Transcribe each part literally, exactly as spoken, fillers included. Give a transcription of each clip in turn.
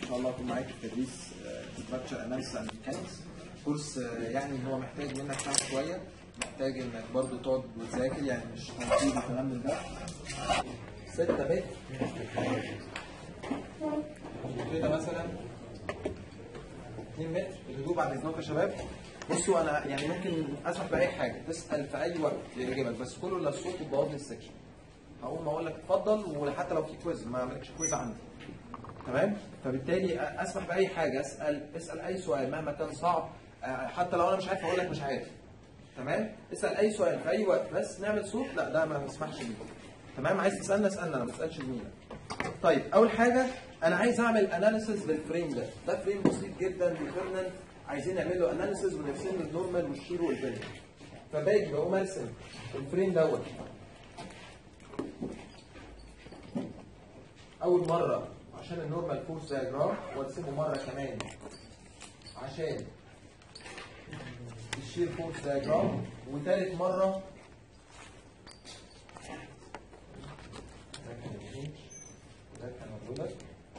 شاء الله اكون معاك في تدريس ستراكشر اناليسيس اند ميكانكس. كورس يعني هو محتاج منك تعب شويه، محتاج انك برضو تقعد وتذاكر، يعني مش تنطيط وكلام من ده. ستة متر كده مثلا اتنين متر الهدوء بعد اذنكم يا شباب. بصوا انا يعني ممكن اسمح باي حاجه تسال في اي وقت يعجبك، بس كله الا الصوت وتبوظ لي السكشن. هقوم اقول لك اتفضل، وحتى لو في كويز ما اعملكش كويز عندي. تمام؟ فبالتالي اسمح باي حاجه، اسال اسال اي سؤال مهما كان صعب، حتى لو انا مش عارف اقول لك مش عارف. تمام؟ اسال اي سؤال في اي وقت، بس نعمل صوت لا ده ما نسمحش بيه. تمام؟ عايز تسالنا اسالنا، انا ما بسالش زميلك. طيب اول حاجه انا عايز اعمل اناليسيس للفريم ده، ده فريم بسيط جدا ديفيرنال، عايزين نعمل له اناليسيس ونرسم له النورمال والشير والبند. فباجي بقوم ارسم الفريم دوت اول مره عشان النورمال فورس دايجرام، وارسمه مره كمان عشان الشير فورس دايجرام، وثالث مره ده كان موجود.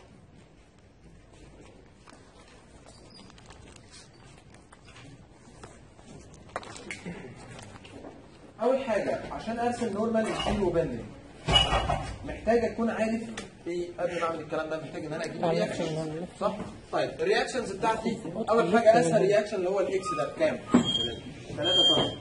اول حاجه عشان ارسم نورمال الشير وبندنج محتاج اكون عارف ايه قبل ما اعمل الكلام ده. محتاج ان انا اجيب رياكشن، صح؟ طيب الرياكشنز بتاعتي اول حاجه اسهل رياكشن اللي هو الاكس ده بكام؟ ثلاثة طن.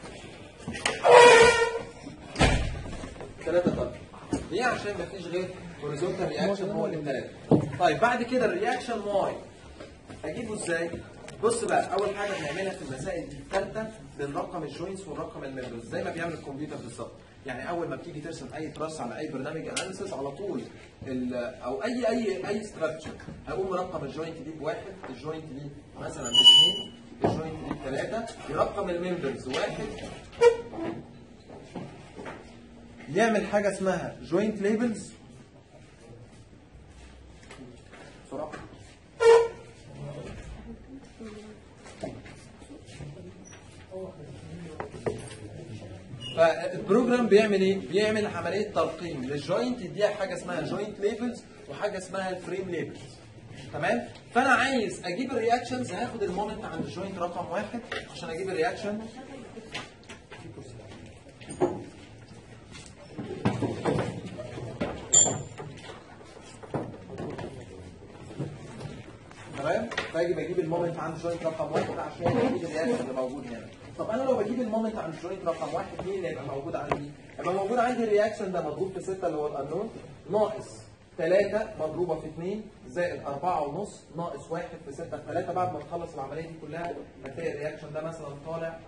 ثلاثة طن ليه؟ عشان مفيش غير هوريزونتال رياكشن هو اللي بثلاثة. طيب بعد كده الرياكشن واي اجيبه ازاي؟ بص بقى، اول حاجه بنعملها في المسائل دي الثالثه للرقم الجوينتس والرقم الممبرز زي ما بيعمل الكمبيوتر بالظبط. يعني اول ما بتيجي ترسم اي تراس على اي برنامج اناليسيس على طول او اي اي اي ستراكشر هقوم مرقم الجوينت دي بواحد، الجوينت دي مثلا باثنين، الجوينت دي بثلاثه، يرقم الممبرز واحد، يعمل حاجه اسمها جوينت ليبلز. بسرعه فالبروجرام بيعمل ايه؟ بيعمل عمليه ترقيم للجوينت، يديها حاجه اسمها جوينت ليبلز وحاجه اسمها الفريم ليبلز. تمام؟ فانا عايز اجيب الرياكشنز، هاخد المومنت عند الجوينت رقم واحد عشان اجيب الرياكشن. تمام؟ فاجي بجيب المومنت عند الجوينت رقم واحد عشان اجيب الرياكشن اللي موجود هنا. طب انا لو بجيب المومنت عند الجوينت رقم واحد، مين اللي هيبقى موجود عندي؟ هيبقى موجود عندي الرياكشن ده مضروب في ستة اللي هو الانون، ناقص ثلاثة مضروبه في اثنين، زائد أربعة ونص، ناقص واحد في ستة في ثلاثة. بعد ما تخلص العمليه دي كلها هتلاقي الرياكشن ده مثلا طالع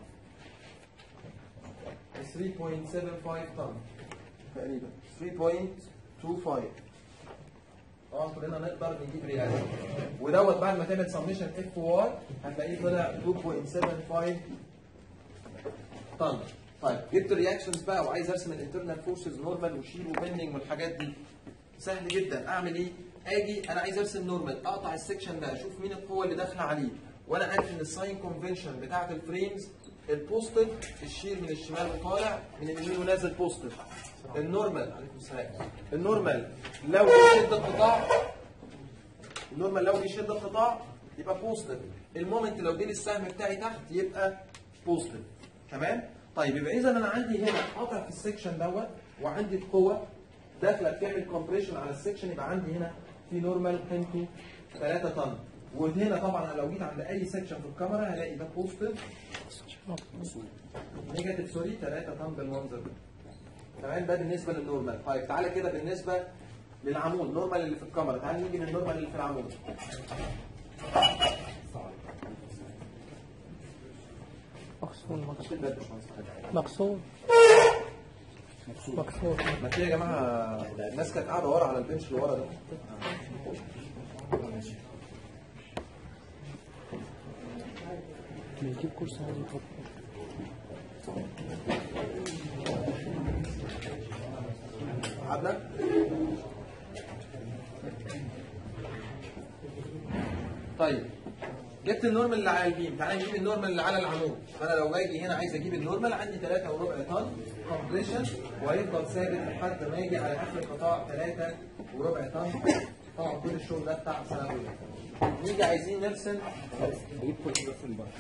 ثلاثة فاصلة سبعة خمسة طن تقريبا، ثلاثة فاصلة اتنين خمسة. طبعا كلنا نقدر نجيب رياكشن، ودوت بعد ما تعمل سميشن اف واي هتلاقيه طلع اتنين فاصلة سبعة خمسة طن. طيب جبت الرياكشنز بقى وعايز ارسم الانترنال فورسز نورمال وشير وبندنج والحاجات دي. سهل جدا، اعمل ايه؟ اجي انا عايز ارسم نورمال، اقطع السكشن ده اشوف مين القوه اللي داخله عليه، وانا عارف ان الساين كونفنشن بتاعت الفريمز البوزيتيف، الشير من الشمال وطالع، من اليمين ونازل بوزيتيف. النورمال عليكم السلام، النورمال لو بيشد القطاع، النورمال لو بيشد القطاع يبقى بوزيتيف، المومنت لو جه السهم بتاعي تحت يبقى بوزيتيف. تمام؟ طيب يبقى اذا انا عندي هنا قاطع في السكشن دوت، وعندي القوه داخله بتعمل كومبريشن على السكشن، يبقى عندي هنا في نورمال قيمته ثلاثة طن. وهنا طبعا انا لو جيت عند اي سكشن في الكاميرا هلاقي ده بوزيتيف، نيجاتيف سوري ثلاثة طن بالمنظر ده. تمام؟ ده بالنسبه للنورمال. طيب تعالى كده بالنسبه للعمود، نورمال اللي في الكاميرا، تعالى نيجي للنورمال اللي في العمود. مقصود مقصود مقصود مقصود ما في يا جماعه الناس كانت قاعده ورا على البنش اللي ورا ده. نجيب كرسي عادي يحط. قعدنا طيب جبت النورمال اللي على البيم، تعالى نجيب النورمال اللي على العمود. فانا لو باجي هنا عايز اجيب النورمال، عندي ثلاثة وربع طن كومبريشن، وهيفضل ثابت لحد ما يجي على اخر القطاع ثلاثة وربع طن طبعا كل الشغل ده بتاع سنه اولى. نيجي عايزين نرسم بجيب كل ده في البحر.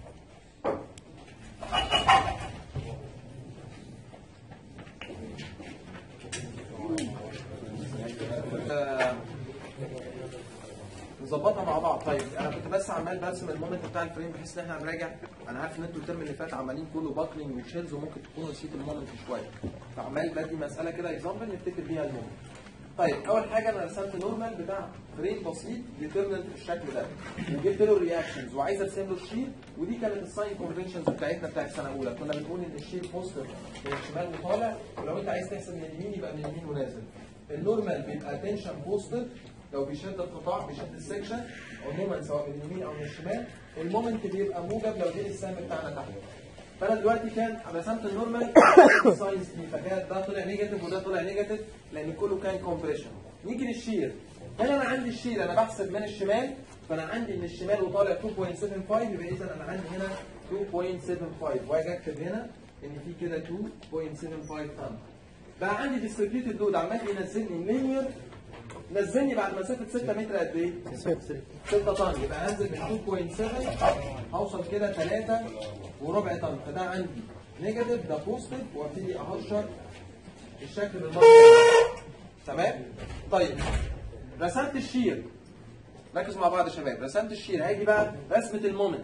نظبطها مع بعض. طيب انا كنت بس عمال برسم المومنت بتاع الفريم بحيث ان احنا هنراجع. انا عارف ان انتوا الترم اللي فات عمالين كله باكلينج وشيلز وممكن تكونوا نسيتوا المومنت شويه، فعمال بدي مساله كده اكزامبل نفتكر بيها المومنت. طيب اول حاجه انا رسمت نورمال بتاع فريم بسيط ديترمنت بالشكل ده وجبت له الرياكشنز وعايز ارسم له الشير، ودي كانت الساين كونفنشنز بتاعتنا بتاعت سنه اولى. كنا بنقول ان الشير بوستر من الشمال وطالع، ولو انت عايز تحسب من اليمين يبقى من اليمين ونازل. النورمال بيبقى تنشن بوستر لو بيشد القطاع بيشد السكشن عموما سواء من اليمين او من الشمال. المومنت بيبقى موجب لو جه السهم بتاعنا تحت. فانا دلوقتي كان رسمت النورمال ساينس دي، فكان ده طلع نيجاتيف وده طلع نيجاتيف لان كله كان كومبريشن. نيجي للشير. هنا انا عندي الشير انا بحسب من الشمال، فانا عندي من الشمال وطالع اتنين فاصلة سبعة خمسة، يبقى اذا انا عندي هنا اتنين فاصلة سبعة خمسة، واجي اكتب هنا ان في كده اتنين فاصلة سبعة خمسة طن. بقى عندي ديستريبيوتد لود عمال ينزلني لينير، نزلني بعد مسافه ستة متر قد ايه؟ ستة طن. يبقى هنزل من اتنين فاصلة سبعة هوصل كده تلاتة وربع طن، فده عندي نيجاتيف ده بوزيتيف، وابتدي اهشر الشكل بالمنظر ده. تمام؟ طيب رسمت الشير، ركزوا مع بعض يا شباب. رسمت الشير، هاجي بقى رسمه المومنت.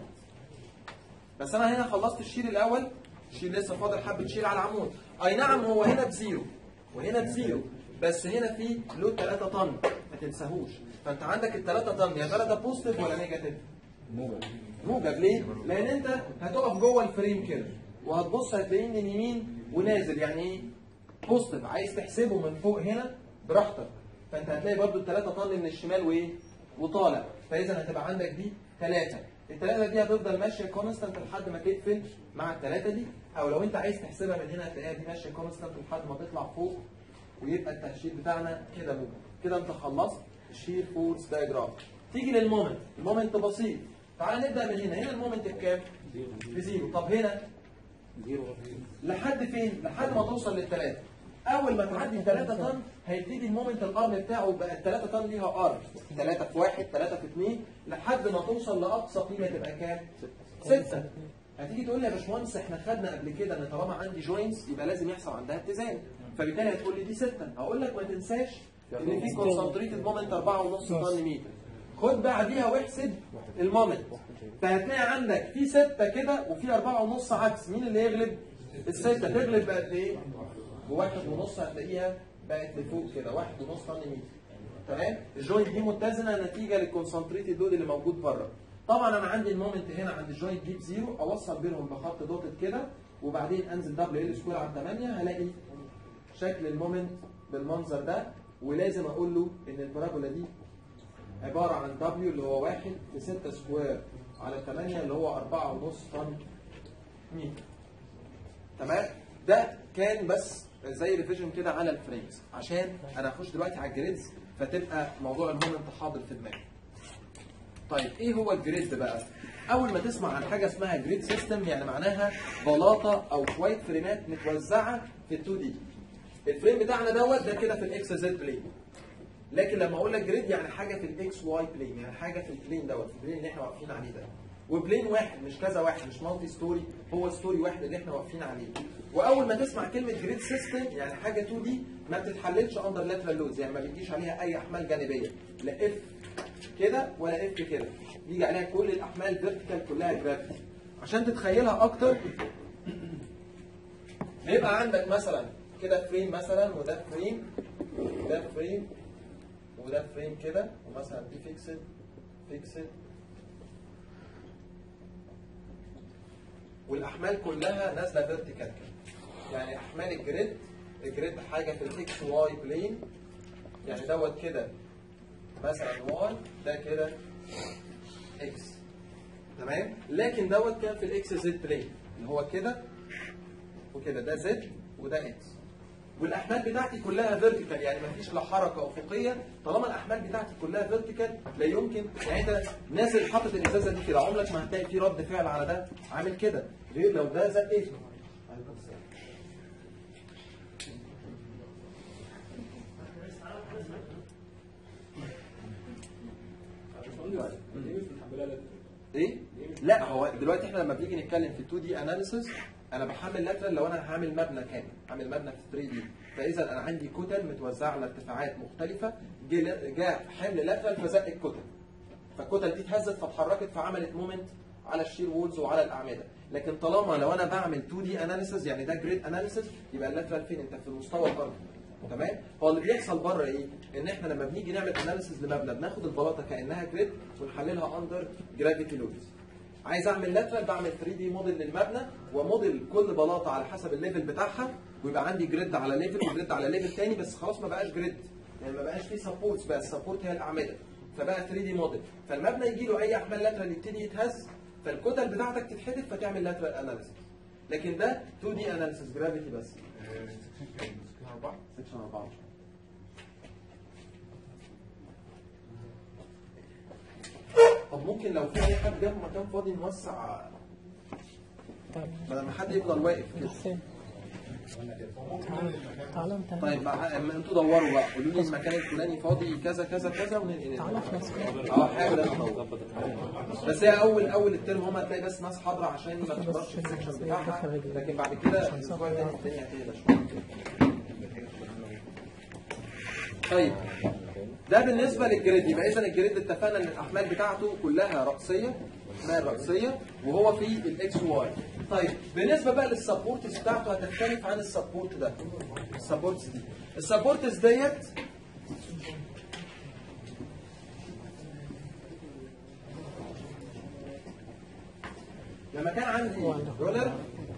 بس انا هنا خلصت الشير الاول، الشير لسه فاضل حبه شير على العمود. اي نعم هو هنا بزيرو وهنا بزيرو، بس هنا في لود تلاتة طن ما تنساهوش. فانت عندك ال تلاتة طن يا ترى ده بوزيتيف ولا نيجاتيف؟ موجب. موجب ليه؟ لان انت هتقف جوه الفريم كده وهتبص هتلاقيه من اليمين ونازل، يعني ايه؟ بوزيتيف. عايز تحسبه من فوق هنا براحتك، فانت هتلاقي برضو ال تلاتة طن من الشمال وايه؟ وطالع، فاذا هتبقى عندك دي تلاتة. التلاتة دي هتفضل ماشيه كونستنت لحد ما تقفل مع التلاتة دي، او لو انت عايز تحسبها من هنا هتلاقيها دي ماشيه كونستنت لحد ما تطلع فوق ويبقى التهشير بتاعنا كده موجب. كده انت خلصت الشير فورس دايجرام. تيجي للمومنت، المومنت بسيط. تعال نبدا من هنا، هنا المومنت بكام؟ بزيرو. طب هنا زيرو لحد فين؟ لحد ما توصل للثلاثه. اول ما تعدي تلاتة طن هيبتدي المومنت الارم بتاعه بقى ال تلاتة طن ليها ارم، تلاتة في واحد، تلاتة في اتنين، لحد ما توصل لاقصى قيمه تبقى كام؟ ستة. هتيجي تقول لي يا باشمهندس احنا خدنا قبل كده ان طالما عندي جوينتس يبقى لازم يحصل عندها اتزان، فبالتالي هتقول لي دي ستة. هقول لك ما تنساش ان في كونسنتريتد مومنت أربعة ونص طن متر. خد بعديها واحسب المومنت، فهتلاقي عندك في ستة كده وفي أربعة ونص عكس. مين اللي يغلب؟ الستة. تغلب بقد ايه؟ بواحد ونص، هتلاقيها بقت لفوق كده واحد ونص طن متر. تمام؟ الجوينت دي متزنه نتيجه للكونسنتريتد لود اللي موجود بره. طبعا انا عندي المومنت هنا عند الجوينت دي بزيرو، اوصل بينهم بخط دوتد كده وبعدين انزل دبليو ال سكوير على تمانية، هلاقي شكل المومنت بالمنظر ده. ولازم اقول له ان البارابولا دي عباره عن دبليو اللي هو واحد في ستة سكوير على تمانية اللي هو أربعة ونص طن متر. تمام؟ ده كان بس زي ريفيجن كده على الفريمز، عشان انا هخش دلوقتي على الجريدز فتبقى موضوع المومنت حاضر في دماغي. طيب ايه هو الجريد بقى؟ اول ما تسمع عن حاجه اسمها جريد سيستم يعني معناها بلاطه او شويه فريمات متوزعه في ال اتنين دي. الفريم بتاعنا دوت ده كده في الاكس زد بلين. لكن لما اقول لك جريد يعني حاجه في الاكس واي بلين، يعني حاجه في البلين دوت، في البلين اللي احنا واقفين عليه ده. وبلين واحد مش كذا واحد، مش مالتي ستوري، هو ستوري واحد اللي احنا واقفين عليه. واول ما تسمع كلمه جريد سيستم يعني حاجه اتنين دي ما بتتحللش اندر لاترال لودز، يعني ما بيجيش عليها اي احمال جانبيه، لا اف كده ولا اف كده، بيجي عليها كل الاحمال فيرتيكال كلها جرافيتي. عشان تتخيلها اكتر بيبقى عندك مثلا كده فريم مثلا، وده فريم وده فريم وده فريم كده، ومثلا دي فيكسد فيكسد، والاحمال كلها نازله فيرتيكال كده. يعني احمال الجريد، الجريد حاجه في الاكس واي بلين، يعني دوت كده مثلا واي، ده كده اكس. تمام؟ لكن دوت كان في الاكس زد بلين اللي هو كده وكده، ده زد وده اكس. والاحمال بتاعتي كلها فيرتيكال، يعني ما فيش لا حركه افقيه. طالما الاحمال بتاعتي كلها فيرتيكال لا يمكن، يعني انت نازل حاطط الازازه دي كده عمرك ما هتلاقي في رد فعل على ده عامل كده، غير لو ده زق ايه. ايه؟ لا هو دلوقتي احنا لما بنيجي نتكلم في اتنين دي اناليسيس انا بحمل لاترال لو انا هعمل مبنى كامل، هعمل مبنى في ثري دي، فاذا انا عندي كتل متوزعه على ارتفاعات مختلفه، جاء حمل لاترال فزق الكتل. فالكتل دي اتهزت فاتحركت فعملت مومنت على الشير وولز وعلى الاعمده، لكن طالما لو انا بعمل اتنين دي اناليسيس يعني ده جريد اناليسيس يبقى اللاترال فين؟ انت في المستوى الارضي. تمام؟ هو اللي بيحصل بره ايه؟ ان احنا لما بنيجي نعمل اناليسيس لمبنى بناخد البلاطه كانها جريد ونحللها اندر جرافيتي لودز. عايز اعمل لاترال بعمل ثري دي موديل للمبنى وموديل كل بلاطه على حسب الليفل بتاعها ويبقى عندي جريد على ليفل وجريد على ليفل ثاني، بس خلاص ما بقاش جريد يعني ما بقاش فيه سبورتس، بقى السبورت هي الاعمده فبقى ثري دي موديل. فالمبنى يجي له اي احمال لاترال يبتدي يتهز فالكتل بتاعتك تتحدف فتعمل لاترال اناليسيس. لكن ده اتنين دي اناليسيس جرافيتي بس. سكشن أربعة. طب ممكن لو في اي حد جنب مكان فاضي نوسع بدل ما حد يفضل واقف كده. تعالوا انت. طيب ما انتوا دوروا بقى قولوا لي المكان الفلاني فاضي كذا كذا كذا وننقل. تعالى في ناس. اه حاول انا ادور. بس هي اول اول الترم هم هتلاقي بس ناس حاضره عشان ما تخرجش في السكشن بتاعها، لكن بعد كده الاسبوع الثاني الدنيا هتهدى شويه. طيب ده بالنسبه للجريد. يبقى اذا الجريد اتفقنا ان الاحمال بتاعته كلها رأسيه اسمها الرأسيه وهو في الاكس واي. طيب بالنسبه بقى للسبورتس بتاعته هتختلف عن السبورت ده. السبورتس دي السبورتس ديت لما كان عندي رولر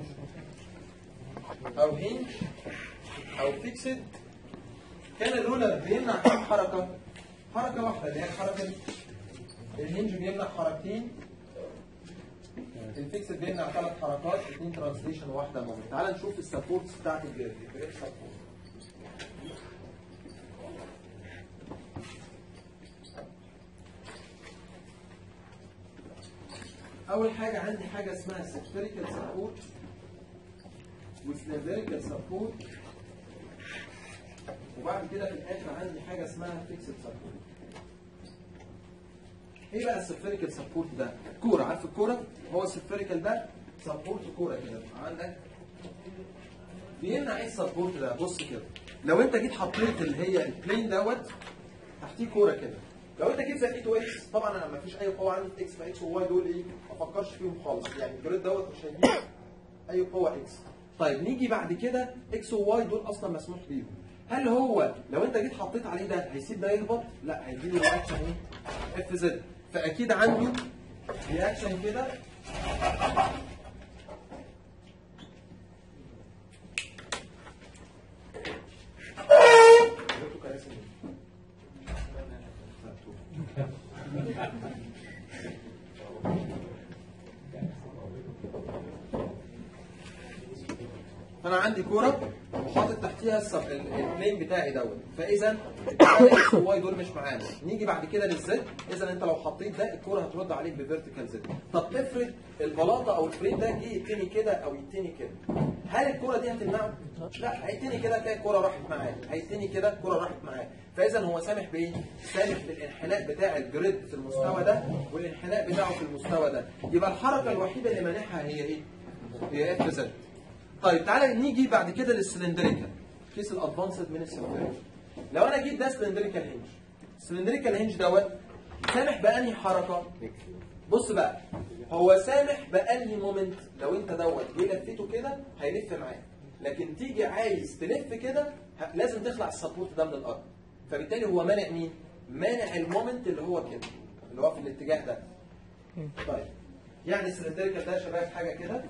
او هينج او فيكسد كان الرولر بيمنع كم حركه؟ حركه واحده اللي هي الحركه. الهينج بيمنع حركتين، الفيكسد بيمنع ثلاث حركات، اثنين ترانسليشن وواحده مومنت. تعال نشوف السبورتس بتاعت الجريد. اول حاجه عندي حاجه اسمها سفيريكال سبورت وسلندريكال سبورت، وبعد كده في الاخر عندي حاجه اسمها فيكسد سبورت. ايه بقى السفيريكال سبورت ده؟ كوره، عارف الكوره؟ هو السفيريكال ده سبورت كوره كده عندك. بيمنع ايه السبورت ده؟ بص كده، لو انت جيت حطيت اللي هي البلين دوت تحتيه كوره كده، لو انت جيت زقيته اكس، طبعا انا ما فيش اي قوه عندي في اكس، فاكس وواي دول ايه؟ ما افكرش فيهم خالص، يعني الجريد دوت مش هيجيب اي قوه اكس. طيب نيجي بعد كده اكس وواي دول اصلا مسموح بيهم. هل هو لو انت جيت حطيت عليه ده هيسيب ده يهبط؟ لا، هيجي له رياكشن ايه؟ اف زد. فاكيد عنده رياكشن كده فانا عندي كوره وحاطط تحتيها البلين بتاعي دوت، فاذا الاكس والواي دول مش معانا. نيجي بعد كده للزد، اذا انت لو حطيت ده الكوره هترد عليك بفيرتيكال زد. طب افرض البلاطه او الفريم ده جه يتني كده او يتني كده، هل الكوره دي هتمنعه؟ لا، هيتني كده تلاقي الكوره راحت معاه، هيتني كده الكوره راحت معاه. فاذا هو سامح بايه؟ سامح بالانحناء بتاع الجريد في المستوى ده والانحناء بتاعه في المستوى ده. يبقى الحركه الوحيده اللي مانعها هي ايه؟ هي اف زد. طيب تعالى نيجي بعد كده للسلندريكال، كيس الادفانسد من السلندريكال. لو انا جيت ده سلندريكال هنج، السلندريكال هنج دوت سامح بأنهي حركه؟ بص بقى، هو سامح بأنهي مومنت. لو انت دوت جه لفيته كده هيلف معاك، لكن تيجي عايز تلف كده لازم تخلع السبورت ده من الارض. فبالتالي هو مانع مين؟ مانع المومنت اللي هو كده، اللي هو في الاتجاه ده. طيب يعني السلندريكال ده يا شباب حاجه كده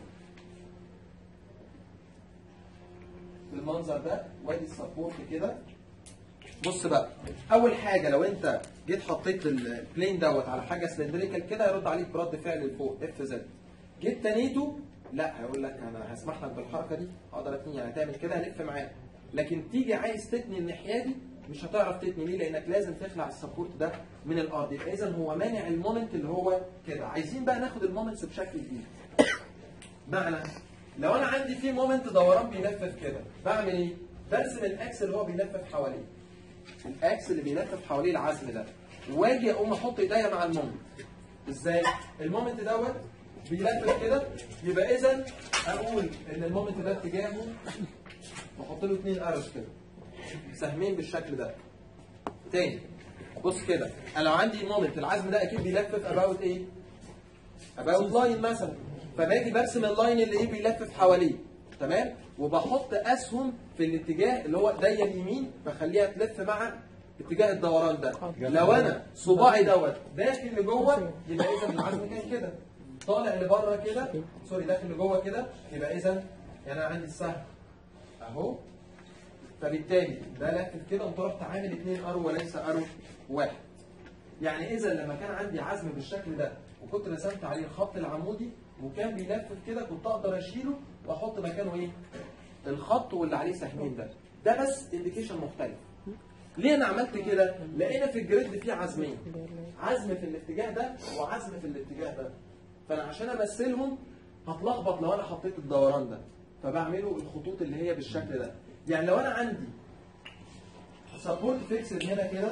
بالمنظر ده، وادي السبورت كده. بص بقى، اول حاجه لو انت جيت حطيت البلين دوت على حاجه سلندريكال كده هيرد عليك برد فعل لفوق اف زد. جيت تنيته لا، هيقول لك انا هسمح لك بالحركه دي، اقدر اتني، يعني هتعمل كده هلف معاك. لكن تيجي عايز تتني الناحيه دي مش هتعرف تتني. ليه؟ لانك لازم تخلع السبورت ده من الارض. يبقى اذا هو مانع المومنت اللي هو كده. عايزين بقى ناخد المومنتس بشكل جديد. معنى لو انا عندي في مومنت دوران بيلفف كده، بعمل ايه؟ برسم الاكس اللي هو بيلفف حواليه. الاكس اللي بيلفف حواليه العزم ده، واجي اقوم احط ايديا مع المومنت. ازاي؟ المومنت دوت بيلفف كده، يبقى اذا اقول ان المومنت ده اتجاهه واحط له اثنين ارش كده سهمين بالشكل ده. تاني بص كده، انا لو عندي مومنت العزم ده اكيد بيلفف اباوت ايه؟ اباوت لاين مثلا، فباجي برسم اللاين اللي ايه بيلفف حواليه، تمام؟ وبحط اسهم في الاتجاه اللي هو ايديا اليمين بخليها تلف مع اتجاه الدوران ده. لو انا صباعي دوت داخل لجوه يبقى اذا العزم كان كده، طالع لبره كده، سوري داخل لجوه كده، يبقى اذا يعني انا عندي السهم اهو، فبالتالي ده لفف كده قمت رحت عامل اثنين ارو وليس ارو واحد. يعني اذا لما كان عندي عزم بالشكل ده وكنت رسمت عليه الخط العمودي وكان بيلفف كده، كنت اقدر اشيله واحط مكانه ايه؟ الخط واللي عليه سهمين ده. ده بس انديكيشن مختلف. ليه انا عملت كده؟ لقينا في الجريد فيه عزمين، عزم في الاتجاه ده وعزم في الاتجاه ده، فانا عشان امثلهم هتلخبط لو انا حطيت الدوران ده، فبعمله الخطوط اللي هي بالشكل ده. يعني لو انا عندي سبورت فيكسد هنا كده،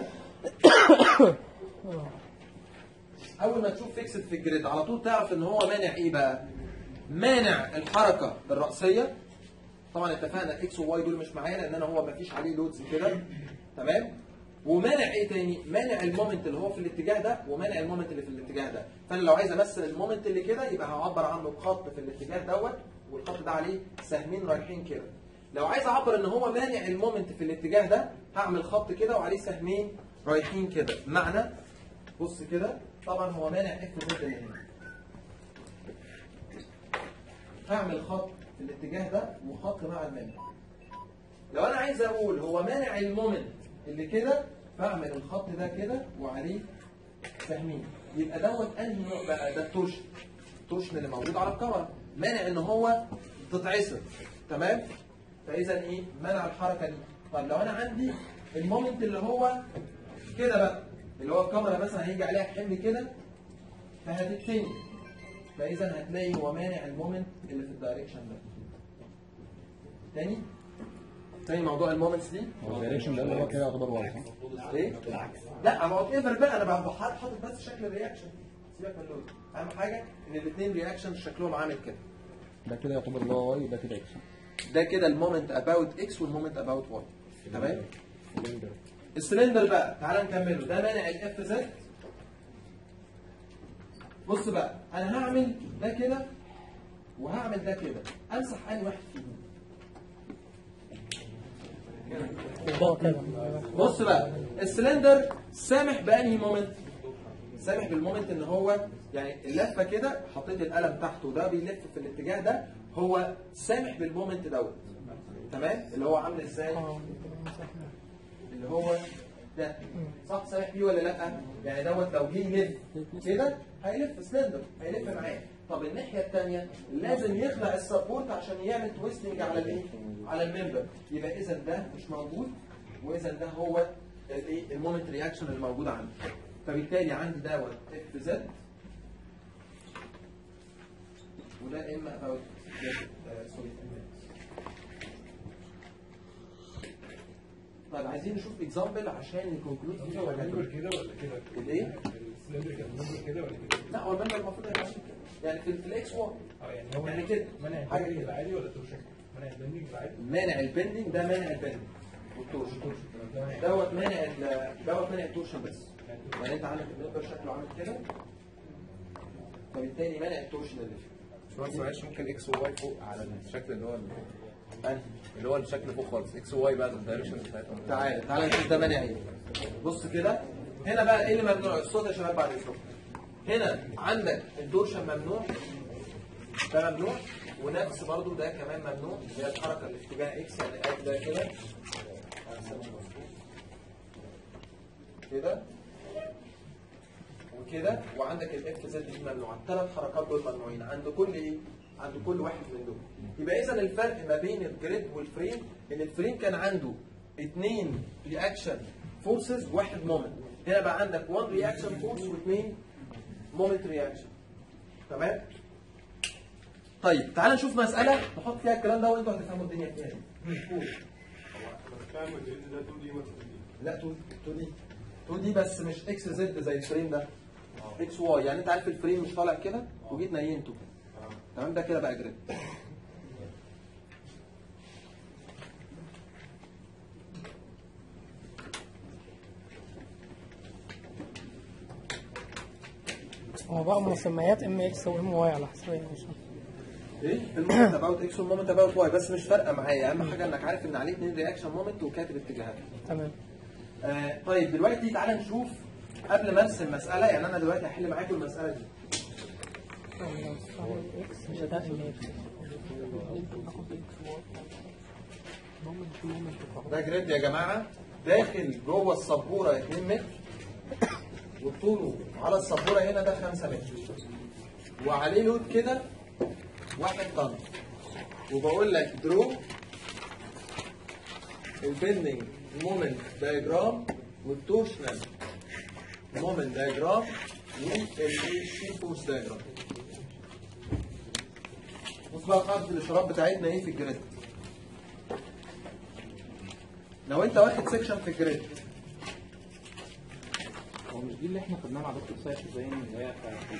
اول ما تشوف فيكسد في الجريد على طول تعرف ان هو مانع ايه بقى؟ مانع الحركه الرأسيه. طبعا اتفقنا اكس وواي دول مش معايا لان انا هو ما فيش عليه لودز كده، تمام؟ ومانع ايه تاني؟ مانع المومنت اللي هو في الاتجاه ده ومانع المومنت اللي في الاتجاه ده. فانا لو عايز امثل المومنت اللي كده يبقى هعبر عنه بخط في الاتجاه دوت، والخط ده عليه سهمين رايحين كده. لو عايز اعبر ان هو مانع المومنت في الاتجاه ده هعمل خط كده وعليه سهمين رايحين كده. معنى بص كده، طبعا هو مانع اف زد اللي هنا، هعمل خط في الاتجاه ده وخط مع المانع. لو انا عايز اقول هو مانع المومنت اللي كده فاعمل الخط ده كده وعليه سهمين. يبقى دوت انهي نوع بقى؟ ده التورشن، التورشن اللي موجود على الكاميرا، مانع ان هو تتعصر، تمام؟ فاذا ايه؟ منع الحركه دي. طب لو انا عندي المومنت اللي هو كده بقى، اللي هو الكاميرا مثلا هيجي عليها حمل كده فهتتني، فاذا هتلاقي هو مانع المومنت اللي في الدايركشن ده. تاني تاني موضوع المومنتس دي، هو الدايركشن ده اللي هو كده يعتبر واضح. ايه؟ لا ما هو ايفر بقى، انا بقى حاطط بس شكل الرياكشن، سيبك من اللون. اهم حاجه ان الاثنين رياكشن شكلهم عامل كده. ده كده يعتبر اللي هو واي، ده كده اكس. ده كده المومنت اباوت اكس والمومنت اباوت واي، تمام؟ السلندر بقى تعال نكمله. ده مانع الاف زد. بص بقى، انا هعمل ده كده وهعمل ده كده، امسح انهي واحد فيهم؟ بص بقى، السلندر سامح بانهي مومنت؟ سامح بالمومنت ان هو يعني اللفه كده، حطيت القلم تحته وده بيلف في الاتجاه ده، هو سامح بالمومنت دوت، تمام؟ اللي هو عامل ازاي؟ اللي هو ده صح، سامح بيه ولا لا؟ يعني دوت لو جه يلف كده هيلف سلندر، هيلف معاه. طب الناحيه الثانيه لازم يخلع السبورت عشان يعمل تويستنج على الايه؟ على الممبر. يبقى اذا ده مش موجود، واذا ده هو الايه؟ المومنت رياكشن اللي موجود عندي. فبالتالي عندي دوت اف زد، وده اما اباوت سوري. طيب عايزين نشوف اكزامبل عشان نكونكلود فيها ولا كده ولا كده؟ الايه؟ السلندر كان منظر كده ولا كده؟ لا هو المنبر المفروض يبقى يعني في الاكس واي، اه يعني هو يعني كده منع حاجه البندنج كده. العادي ولا التورشن؟ منع البندنج العادي؟ مانع البندنج، ده مانع البندنج والتورشن، دوت مانع ال- دوت مانع التورشن بس. يعني انت عندك المنبر شكله عامل كده، فبالتالي مانع التورشن اللي فيه. بس معلش ممكن اكس وواي فوق على الشكل اللي هو يعني اللي هو الشكل فوق خالص، اكس وواي بقى الدايركشن بتاعتهم. تعالى تعالى نشوف ده مانع ايه. بص كده، هنا بقى ايه اللي ممنوع؟ الصوت يا شباب بعد الصوت. هنا عندك التورشن ممنوع، ده ممنوع، ونفس برضو ده كمان ممنوع، اللي هي الحركه اللي في اتجاه اكس، يعني قاعد ده كده كده وكده، وعندك الاف زد دي ممنوعه. الثلاث حركات دول ممنوعين عند كل ايه؟ عند كل واحد من دول. يبقى اذا الفرق ما بين الجريد والفريم ان الفريم كان عنده اثنين رياكشن فورسز وواحد مومنت، هنا بقى عندك واحد رياكشن فورس واثنين مومنت رياكشن، تمام؟ طيب تعال نشوف مساله نحط فيها الكلام ده وانتوا هتفهموا الدنيا فيها ايه. قول. فاهم الجريد ده اتنين دي ولا ثري دي؟ لا تو تو دي اتنين دي بس مش اكس زد زي الفريم ده، اكس واي. يعني انت عارف الفريم مش طالع كده وجيت نيمته كده، تمام؟ ده كده بقى جريد. هو بقى مسميات ام اكس وام واي على حسب ايه مش ايه المومنت اباوت اكس والمومنت اباوت واي، بس مش فارقه معايا، اهم حاجه انك عارف ان عليه اثنين رياكشن مومنت وكاتب اتجاهات. تمام. آه طيب دلوقتي تعالى نشوف قبل ما ارسم مساله، يعني انا دلوقتي هحل معاكم المساله دي. اكس مش ده ام اكس. ده جريد يا جماعه داخل جوه السبوره اتنين متر، وطوله على السبوره هنا ده خمسة متر، وعليه لود كده واحد طن، وبقول لك درو البندنج مومنت دايجرام والتورشنال مومنت دايجرام والشير فورس دايجرام. بص بقى قاعده الاشارات بتاعتنا ايه في الجريد. لو انت واخد سيكشن في الجريد، هو مش دي اللي احنا خدناها مع دكتور سيد زين اللي هي بتاعت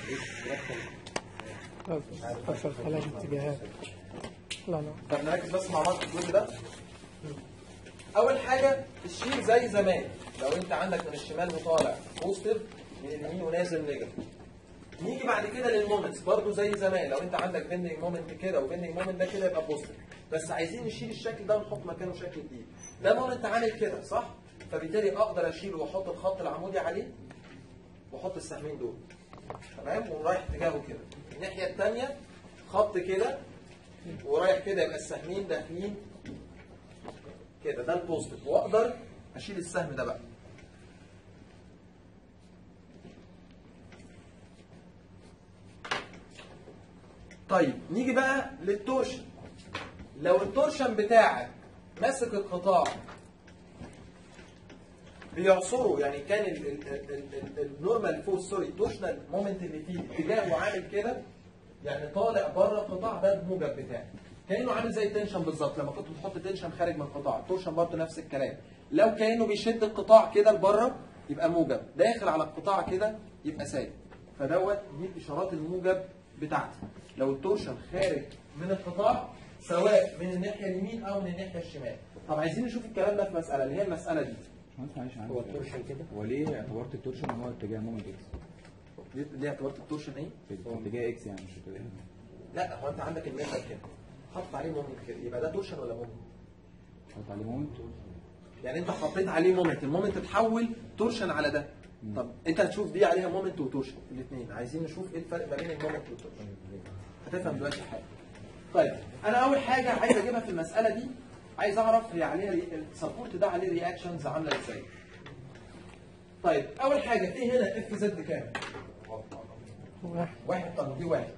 الاكس عشر ثلاث اتجاهات. لا لا طب نركز بس مع بعض في الجزء ده. اول حاجه الشير زي زمان، لو انت عندك من الشمال وطالع بوزيتيف، من اليمين ونازل نيجاتيف. نيجي بعد كده للمومنتس برضو زي زمان، لو انت عندك بيندنج مومنت كده وبيندنج مومنت ده كده يبقى بوزيتيف، بس عايزين نشيل الشكل ده ونحط مكانه شكل جديد. ده مومنت عامل كده صح؟ فبالتالي اقدر اشيله واحط الخط العمودي عليه واحط السهمين دول، تمام؟ ورايح اتجاهه كده. الناحيه الثانيه خط كده ورايح كده، يبقى السهمين داخلين كده، ده البوزيتيف، واقدر اشيل السهم ده بقى. طيب نيجي بقى للتورشن. لو التورشن بتاعك ماسك القطاع بيعصره، يعني كان النورمال فورس سوري التورشنال مومنت اللي فيه اتجاهه عامل كده، يعني طالع بره القطاع، ده الموجب بتاعي، كانه عامل زي التنشن بالظبط. لما كنت بتحط تنشن خارج من القطاع، التورشن برضه نفس الكلام. لو كانه بيشد القطاع كده لبره يبقى موجب، داخل على القطاع كده يبقى سالب. فدوت دي اشارات الموجب بتاعتي. لو التورشن خارج من القطاع سواء من الناحيه اليمين او من الناحيه الشمال. طب عايزين نشوف الكلام ده في مساله اللي هي المساله دي. معلش هو التورشن كده، هو ليه اعتبرت التورشن هو اتجاه مومنت اكس؟ ليه اعتبرت التورشن ايه؟ في اتجاه اكس يعني مش اتجاه. لا هو انت عندك الميثود كده حط عليه مومنت كده، يبقى ده تورشن ولا مومنت؟ حط عليه مومنت، يعني انت حطيت عليه مومنت، المومنت اتحول تورشن على ده. طب انت هتشوف دي عليها مومنت وتورشن الاثنين، عايزين نشوف ايه الفرق ما بين المومنت والتورشن. هتفهم دلوقتي حاجه. طيب انا اول حاجه عايز اجيبها في المساله دي، عايز اعرف هي عليها السبورت ده عليه رياكشنز عامله ازاي. طيب اول حاجه في هنا اف زد كام؟ واحد. واحد طن، دي واحد.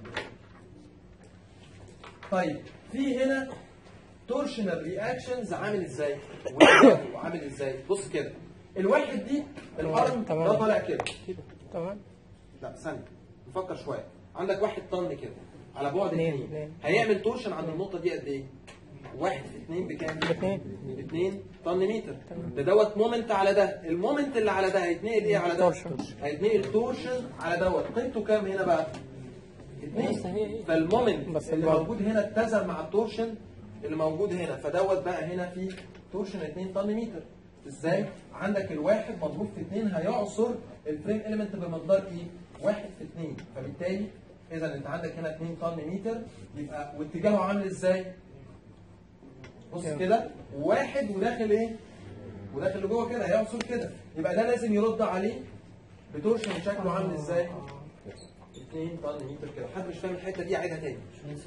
طيب في هنا تورشنال رياكشنز عامل ازاي؟ عامل ازاي؟ بص كده، الواحد دي الارم تمام. ده طالع كده. تمام. لا ثانيه نفكر شويه. عندك واحد طن كده على بعد اتنين. اثنين، اتنين. هيعمل تورشن عند النقطه دي قد ايه؟ واحد في اثنين بكام؟ باتنين. اثنين طن متر. ده دوت مومنت على ده، المومنت اللي على ده هيتنقل ايه على ده؟ تورشن. هيتنقل تورشن على دوت، قيمته كام هنا بقى؟ بس هي اثنين. ايه؟ فالمومنت بس اللي البعد. موجود هنا اتزن مع التورشن اللي موجود هنا، فدوت بقى هنا في تورشن اثنين طن متر. ازاي؟ عندك الواحد مضروب في اثنين هيعصر الفريم اليمنت بمقدار ايه؟ واحد في اثنين، فبالتالي اذا انت عندك هنا اثنين طن متر، يبقى واتجاهه عامل ازاي؟ بص كده، واحد وداخل ايه؟ وداخل لجوه كده هيعصر كده، يبقى ده لازم يرد عليه بتورشن شكله عامل ازاي؟ اثنين طن متر كده. حد مش فاهم الحته دي عيدها تاني.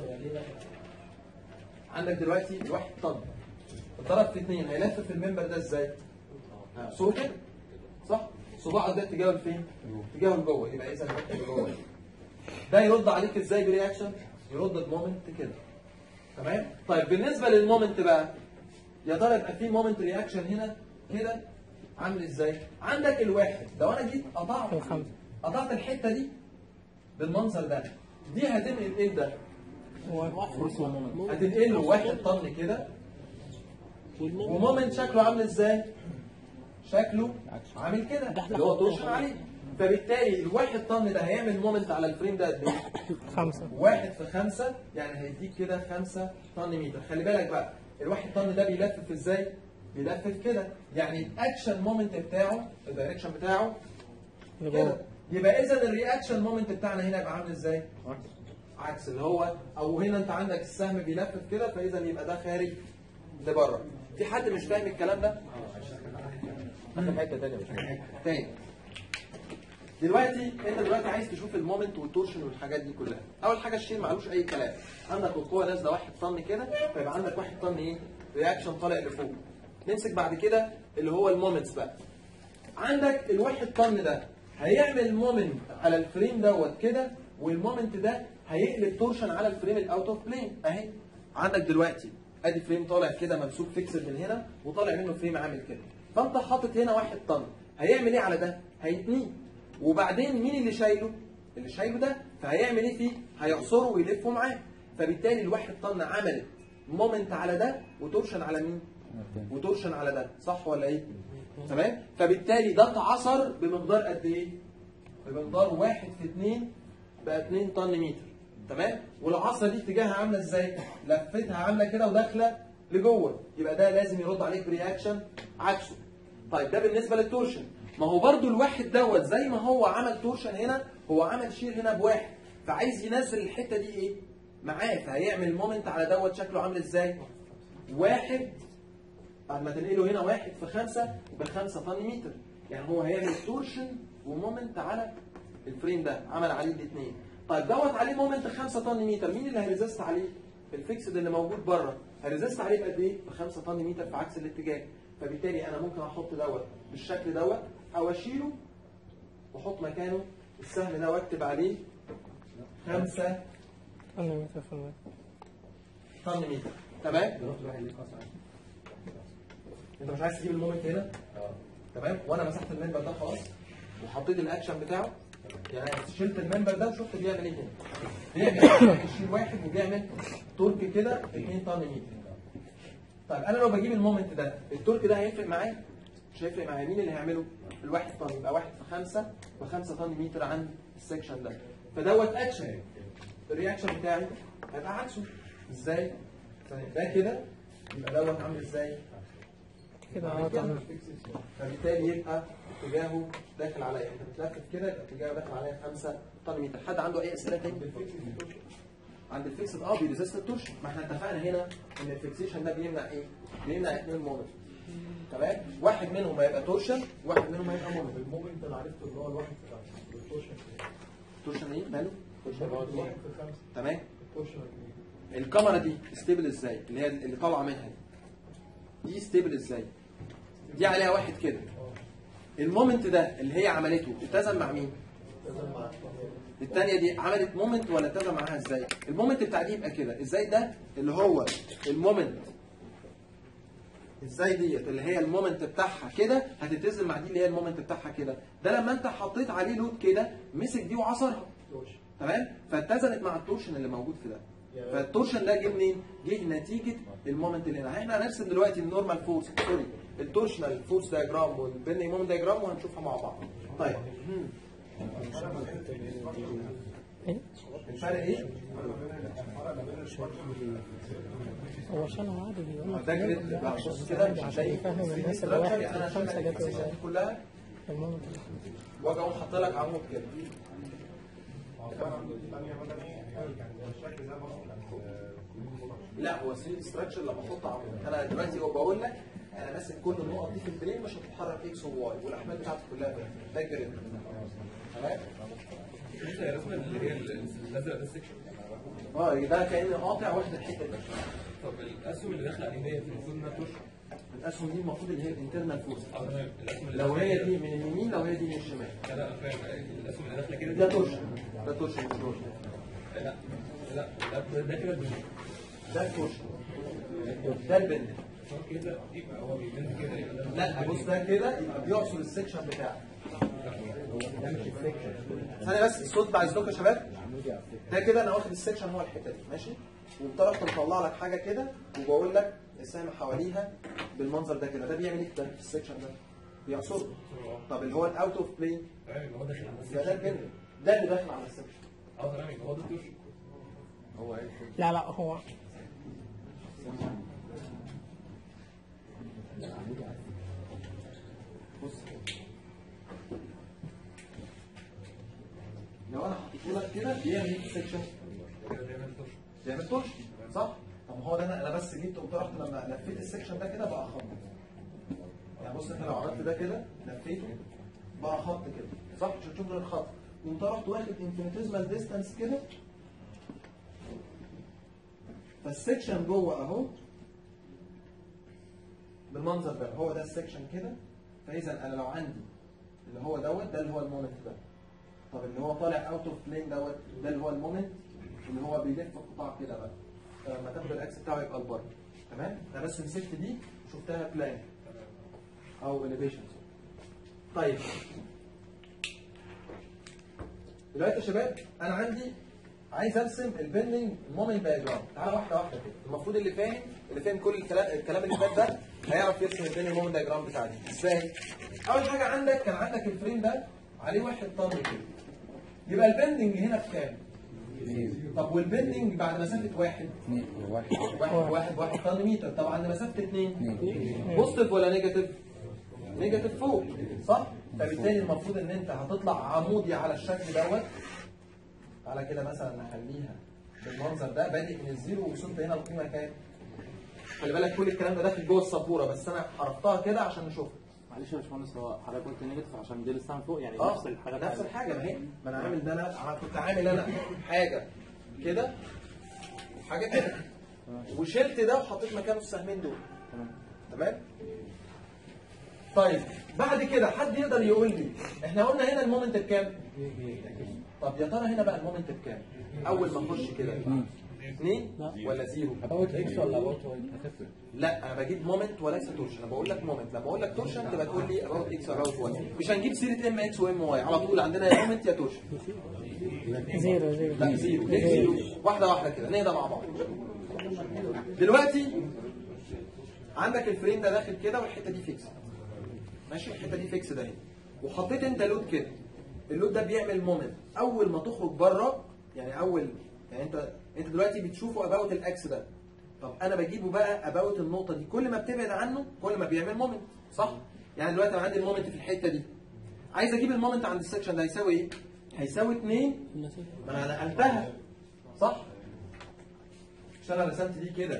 عندك دلوقتي الواحد طن اتضرب في اثنين، هيلف في الممبر ده ازاي؟ صوره كده صح؟ صباعه ده اتجاهه لفين؟ اتجاهه لجوه، يبقى اذا الواحد لجوه. ده يرد عليك ازاي برياكشن؟ يرد بمومنت كده. تمام؟ طيب بالنسبه للمومنت بقى، يا ترى يبقى في مومنت رياكشن هنا كده عامل ازاي؟ عندك الواحد لو انا جيت قطعت الخمسة. قطعت الحته دي بالمنظر ده، دي هتنقل ايه ده؟ هتنقل له واحد طن كده، ومومنت شكله عامل ازاي؟ شكله عامل كده اللي هو تورشن عليه. فبالتالي الواحد طن ده هيعمل مومنت على الفريم ده قد ايه؟ خمسة. واحد في خمسة يعني هيديك كده خمسة طن متر. خلي بالك بقى الواحد طن ده بيلفف ازاي؟ بيلفف كده، يعني الاكشن مومنت بتاعه الدايركشن بتاعه كده. يبقى اذا الرياكشن مومنت بتاعنا هنا يبقى عامل ازاي؟ عكس اللي هو، او هنا انت عندك السهم بيلفف كده، فاذا يبقى ده خارج لبره. في حد مش فاهم الكلام ده؟ اخر حته ثانيه مش تاني. دلوقتي انت دلوقتي عايز تشوف المومنت والتورشن والحاجات دي كلها. اول حاجه الشيل معلوش اي كلام، عندك القوه نازله واحد طن كده، فيبقى عندك واحد طن ايه؟ رياكشن طالع لفوق. نمسك بعد كده اللي هو المومنتس بقى. عندك الواحد طن ده هيعمل مومنت على الفريم دوت كده، والمومنت ده هيقلب تورشن على الفريم الاوت اوف بلين اهي. عندك دلوقتي ادي فريم طالع كده ممسوك فيكسد من هنا، وطالع منه فريم عامل كده، فانت حاطط هنا واحد طن، هيعمل ايه على ده؟ هيتنيه. وبعدين مين اللي شايله؟ اللي شايله ده، فهيعمل ايه فيه؟ هيعصره ويلفه معاه. فبالتالي الواحد طن عملت مومنت على ده وتورشن على مين؟ وتورشن على ده، صح ولا ايه؟ تمام؟ فبالتالي ده اتعصر بمقدار قد ايه؟ بمقدار واحد في اتنين بقى اتنين طن متر. تمام؟ والعصا دي اتجاهها عامله ازاي؟ لفتها عامله كده وداخله لجوه، يبقى ده لازم يرد عليك برياكشن عكسه. طيب ده بالنسبه للتورشن. ما هو برضو الواحد دوت زي ما هو عمل تورشن هنا، هو عمل شير هنا بواحد، فعايز ينزل الحته دي ايه؟ معاه، فهيعمل مومنت على دوت شكله عامل ازاي؟ واحد بعد ما تنقله هنا واحد في خمسة بخمسة طن متر، يعني هو هيعمل تورشن ومومنت على الفريم ده، عمل عليه الاثنين. طيب دوت عليه مومنت خمسة طن متر، مين اللي هيريزست عليه؟ الفيكسد اللي موجود بره، هيريزست عليه بقد ايه؟ بخمسة طن متر في عكس الاتجاه. فبالتالي انا ممكن احط دوت بالشكل دوت، او اشيله واحط مكانه السهم ده واكتب عليه خمسة طن متر في المتر. طن متر. تمام؟ انت مش عايز تجيب المومنت هنا؟ تمام؟ وانا مسحت المنبر ده خلاص وحطيت الاكشن بتاعه، يعني شلت المنبر ده وشفت بيعمل ايه هنا. بيعمل يشيل واحد وبيعمل تورك كده اتنين طن متر. طيب انا لو بجيب المومنت ده، التورك ده هيفرق معايا؟ مش هيفرق معايا. مين اللي هيعمله؟ الواحد طن، يبقى واحد في خمسة بخمسة طن متر عند السكشن ده. فدوت اكشن. الرياكشن بتاعي هيبقى عكسه. ازاي؟ ده كده يبقى دوت عامل ازاي؟ كده اه تمام. فبالتالي يبقى اتجاهه داخل عليا، انت بتلفف كده يبقى اتجاهه داخل عليا خمسة طن متر. حد عنده اي اسئله تاني؟ عند الفيكسد اه بيريزست التورشن، ما احنا اتفقنا هنا ان الفيكسيشن ده بيمنع ايه؟ بيمنع اثنين مومنت. تمام؟ واحد منهم هيبقى تورشن، واحد منهم هيبقى مومنت. المومنت انا عرفته اللي هو الواحد في خمسة، والتورشن تورشن ايه؟ ماله؟ التورشن اللي هو الواحد في خمسة. تمام؟ التورشن الكاميرا دي ستيبل ازاي؟ اللي هي اللي طالعه منها دي. دي ستيبل ازاي؟ دي عليها واحد كده. المومنت ده اللي هي عملته اتزن مع مين؟ الثانيه دي عملت مومنت ولا اتزن معاها ازاي؟ المومنت بتاع دي يبقى كده، ازاي ده اللي هو المومنت، ازاي ديت اللي هي المومنت بتاعها كده هتتزن مع دي اللي هي المومنت بتاعها كده. ده لما انت حطيت عليه لود كده مسك دي وعصرها. تمام؟ فاتزنت مع التورشن اللي موجود في ده. فالتورشن ده جه منين؟ جه نتيجه المومنت اللي هنا. احنا هنرسم دلوقتي النورمال فورس، سوري التورشنال فورس دايجرام والبيندنج مومنت دايجرام وهنشوفها مع بعض. طيب الفرق ايه؟ هو عشان هو عادي بيقول ده جريد بقى بص كده مش عشان هتلاقي يفهم الناس اللي واحد انا في خمسة جت ازاي كلها المومنت. واجي اقوم حاطط لك عمود كده. لا هو ثري دي ستراكشر لما احط عمود، انا دلوقتي هو بقول لك انا ماسك كل النقط دي في البرين مش هتتحرك اكس وواي والاحمال بتاعتي كلها برين. ده الجريد. تمام؟ انت الرسمه اللي هي الازرق ده السكشن. اه ده كأني قاطع واخد الحته دي. طب الاسهم اللي داخله عليه ديت المفروض انها تورشن. الاسهم دي المفروض اللي هي الانترنال فورس. اه تمام. الاسهم اللي لو هي دي من اليمين لو هي دي من الشمال. لا لا فاهم. الاسهم اللي داخله كده ده تورشن. ده تورشن مش تورشن. لا لا ده ده كده البند. ده التورشن. ده البند. هو كده يبقى هو بيبند كده يبقى ده. لا بص ده كده يبقى بيعصر السكشن بتاعه. ثانية بس الصوت بعد اذنكم يا شباب. ده كده انا واخد السكشن هو الحته دي ماشي، وبطرف مطلع لك حاجه كده وبقول لك السهم حواليها بالمنظر ده كده. ده بيعمل ايه ده في السكشن ده؟ بيعصره. طب اللي هو الاوت اوف بلين تمام يبقى هو داخل على ده ده السكشن. البندنج، ده اللي داخل على السكشن. اه تمام يبقى هو ده التورشن. هو ايه؟ لا لا هو بص لو انا حطيته لك كده بيعمل ايه في السكشن؟ كده بيعمل التورشن. بيعمل تورشن صح؟ طب ما هو ده انا انا بس جيت قمت رحت لما لفيت السكشن ده كده بقى خط. يعني بص انت لو عملت ده كده لفيته بقى خط كده صح؟ مش هتشوف غير الخط. قمت رحت واخد انفينيتيزمال ديستانس كده، فالسكشن جوه اهو بالمنظر ده، هو ده السكشن كده. فاذا انا لو عندي اللي هو دوت ده اللي هو المومنت ده، طب اللي هو طالع اوت اوف بلين دوت ده اللي هو المومنت اللي هو بيلف القطاع كده بقى. فلما تاخد الاكس بتاعه يبقى البر. تمام؟ انا بس مسكت دي شفتها بلان او اليفيشن. طيب دلوقتي يا شباب انا عندي عايز ارسم البندنج مومنت دايجرام. تعالى واحده واحده كده. المفروض اللي فاهم اللي فاهم كل الكلام الكلام اللي فات ده هيعرف يرسم البندنج مومنت دايجرام بتاعتي ازاي. اول حاجه عندك كان عندك الفريم ده عليه واحد طن كده، يبقى البندنج هنا بكام؟ طب والبندنج بعد مسافه واحد واحد واحد واحد واحد طن متر. طب عند مسافه اثنين بوزيتيف ولا نيجاتيف؟ نيجاتيف فوق صح؟ فبالتالي المفروض ان انت هتطلع عمودي على الشكل دوت. على كده مثلا نخليها بالمنظر ده بادئ من الزيرو ووصلت هنا القيمه كام؟ خلي بالك كل الكلام ده داخل جوه السبوره بس انا حرفتها كده عشان نشوفها. معلش يا باشمهندس، هو حضرتك قلت نيجاتيف عشان دي لسه فوق يعني اه نفس الحاجه نفس الحاجه. ما هي ما انا عامل ده، انا أنا كنت عامل انا حاجه كده حاجه كده وشلت ده وحطيت مكانه السهمين دول. تمام؟ طيب بعد كده حد يقدر يقول لي احنا قلنا هنا المومنت بكام؟ طب يا ترى هنا بقى المومنت بكام؟ اول ما اخش كده اثنين ولا زيرو؟ اباوت اكس ولا اباوت واي هتفرق؟ لا انا بجيب مومنت وليس تورشن. انا بقول لك مومنت، لما اقول لك تورشن تبقى تقول لي اباوت اكس اباوت واي. مش هنجيب سيره ام اكس وام واي على طول، عندنا يا مومنت يا تورشن. زيرو زيرو لا زيرو ليه زيرو؟ واحده واحده كده نهدى مع بعض. دلوقتي عندك الفريم ده داخل كده والحته دي فيكس ماشي، الحته دي فيكس ده اهي، وحطيت انت لود كده. اللود ده بيعمل مومنت اول ما تخرج بره، يعني اول يعني انت انت دلوقتي بتشوفه اباوت الاكس ده. طب انا بجيبه بقى اباوت النقطه دي، كل ما بتبعد عنه كل ما بيعمل مومنت صح؟ يعني دلوقتي انا عندي المومنت في الحته دي، عايز اجيب المومنت عند السكشن ده هيساوي ايه؟ هيساوي اتنين، ما انا نقلتها صح؟ مش انا رسمت دي كده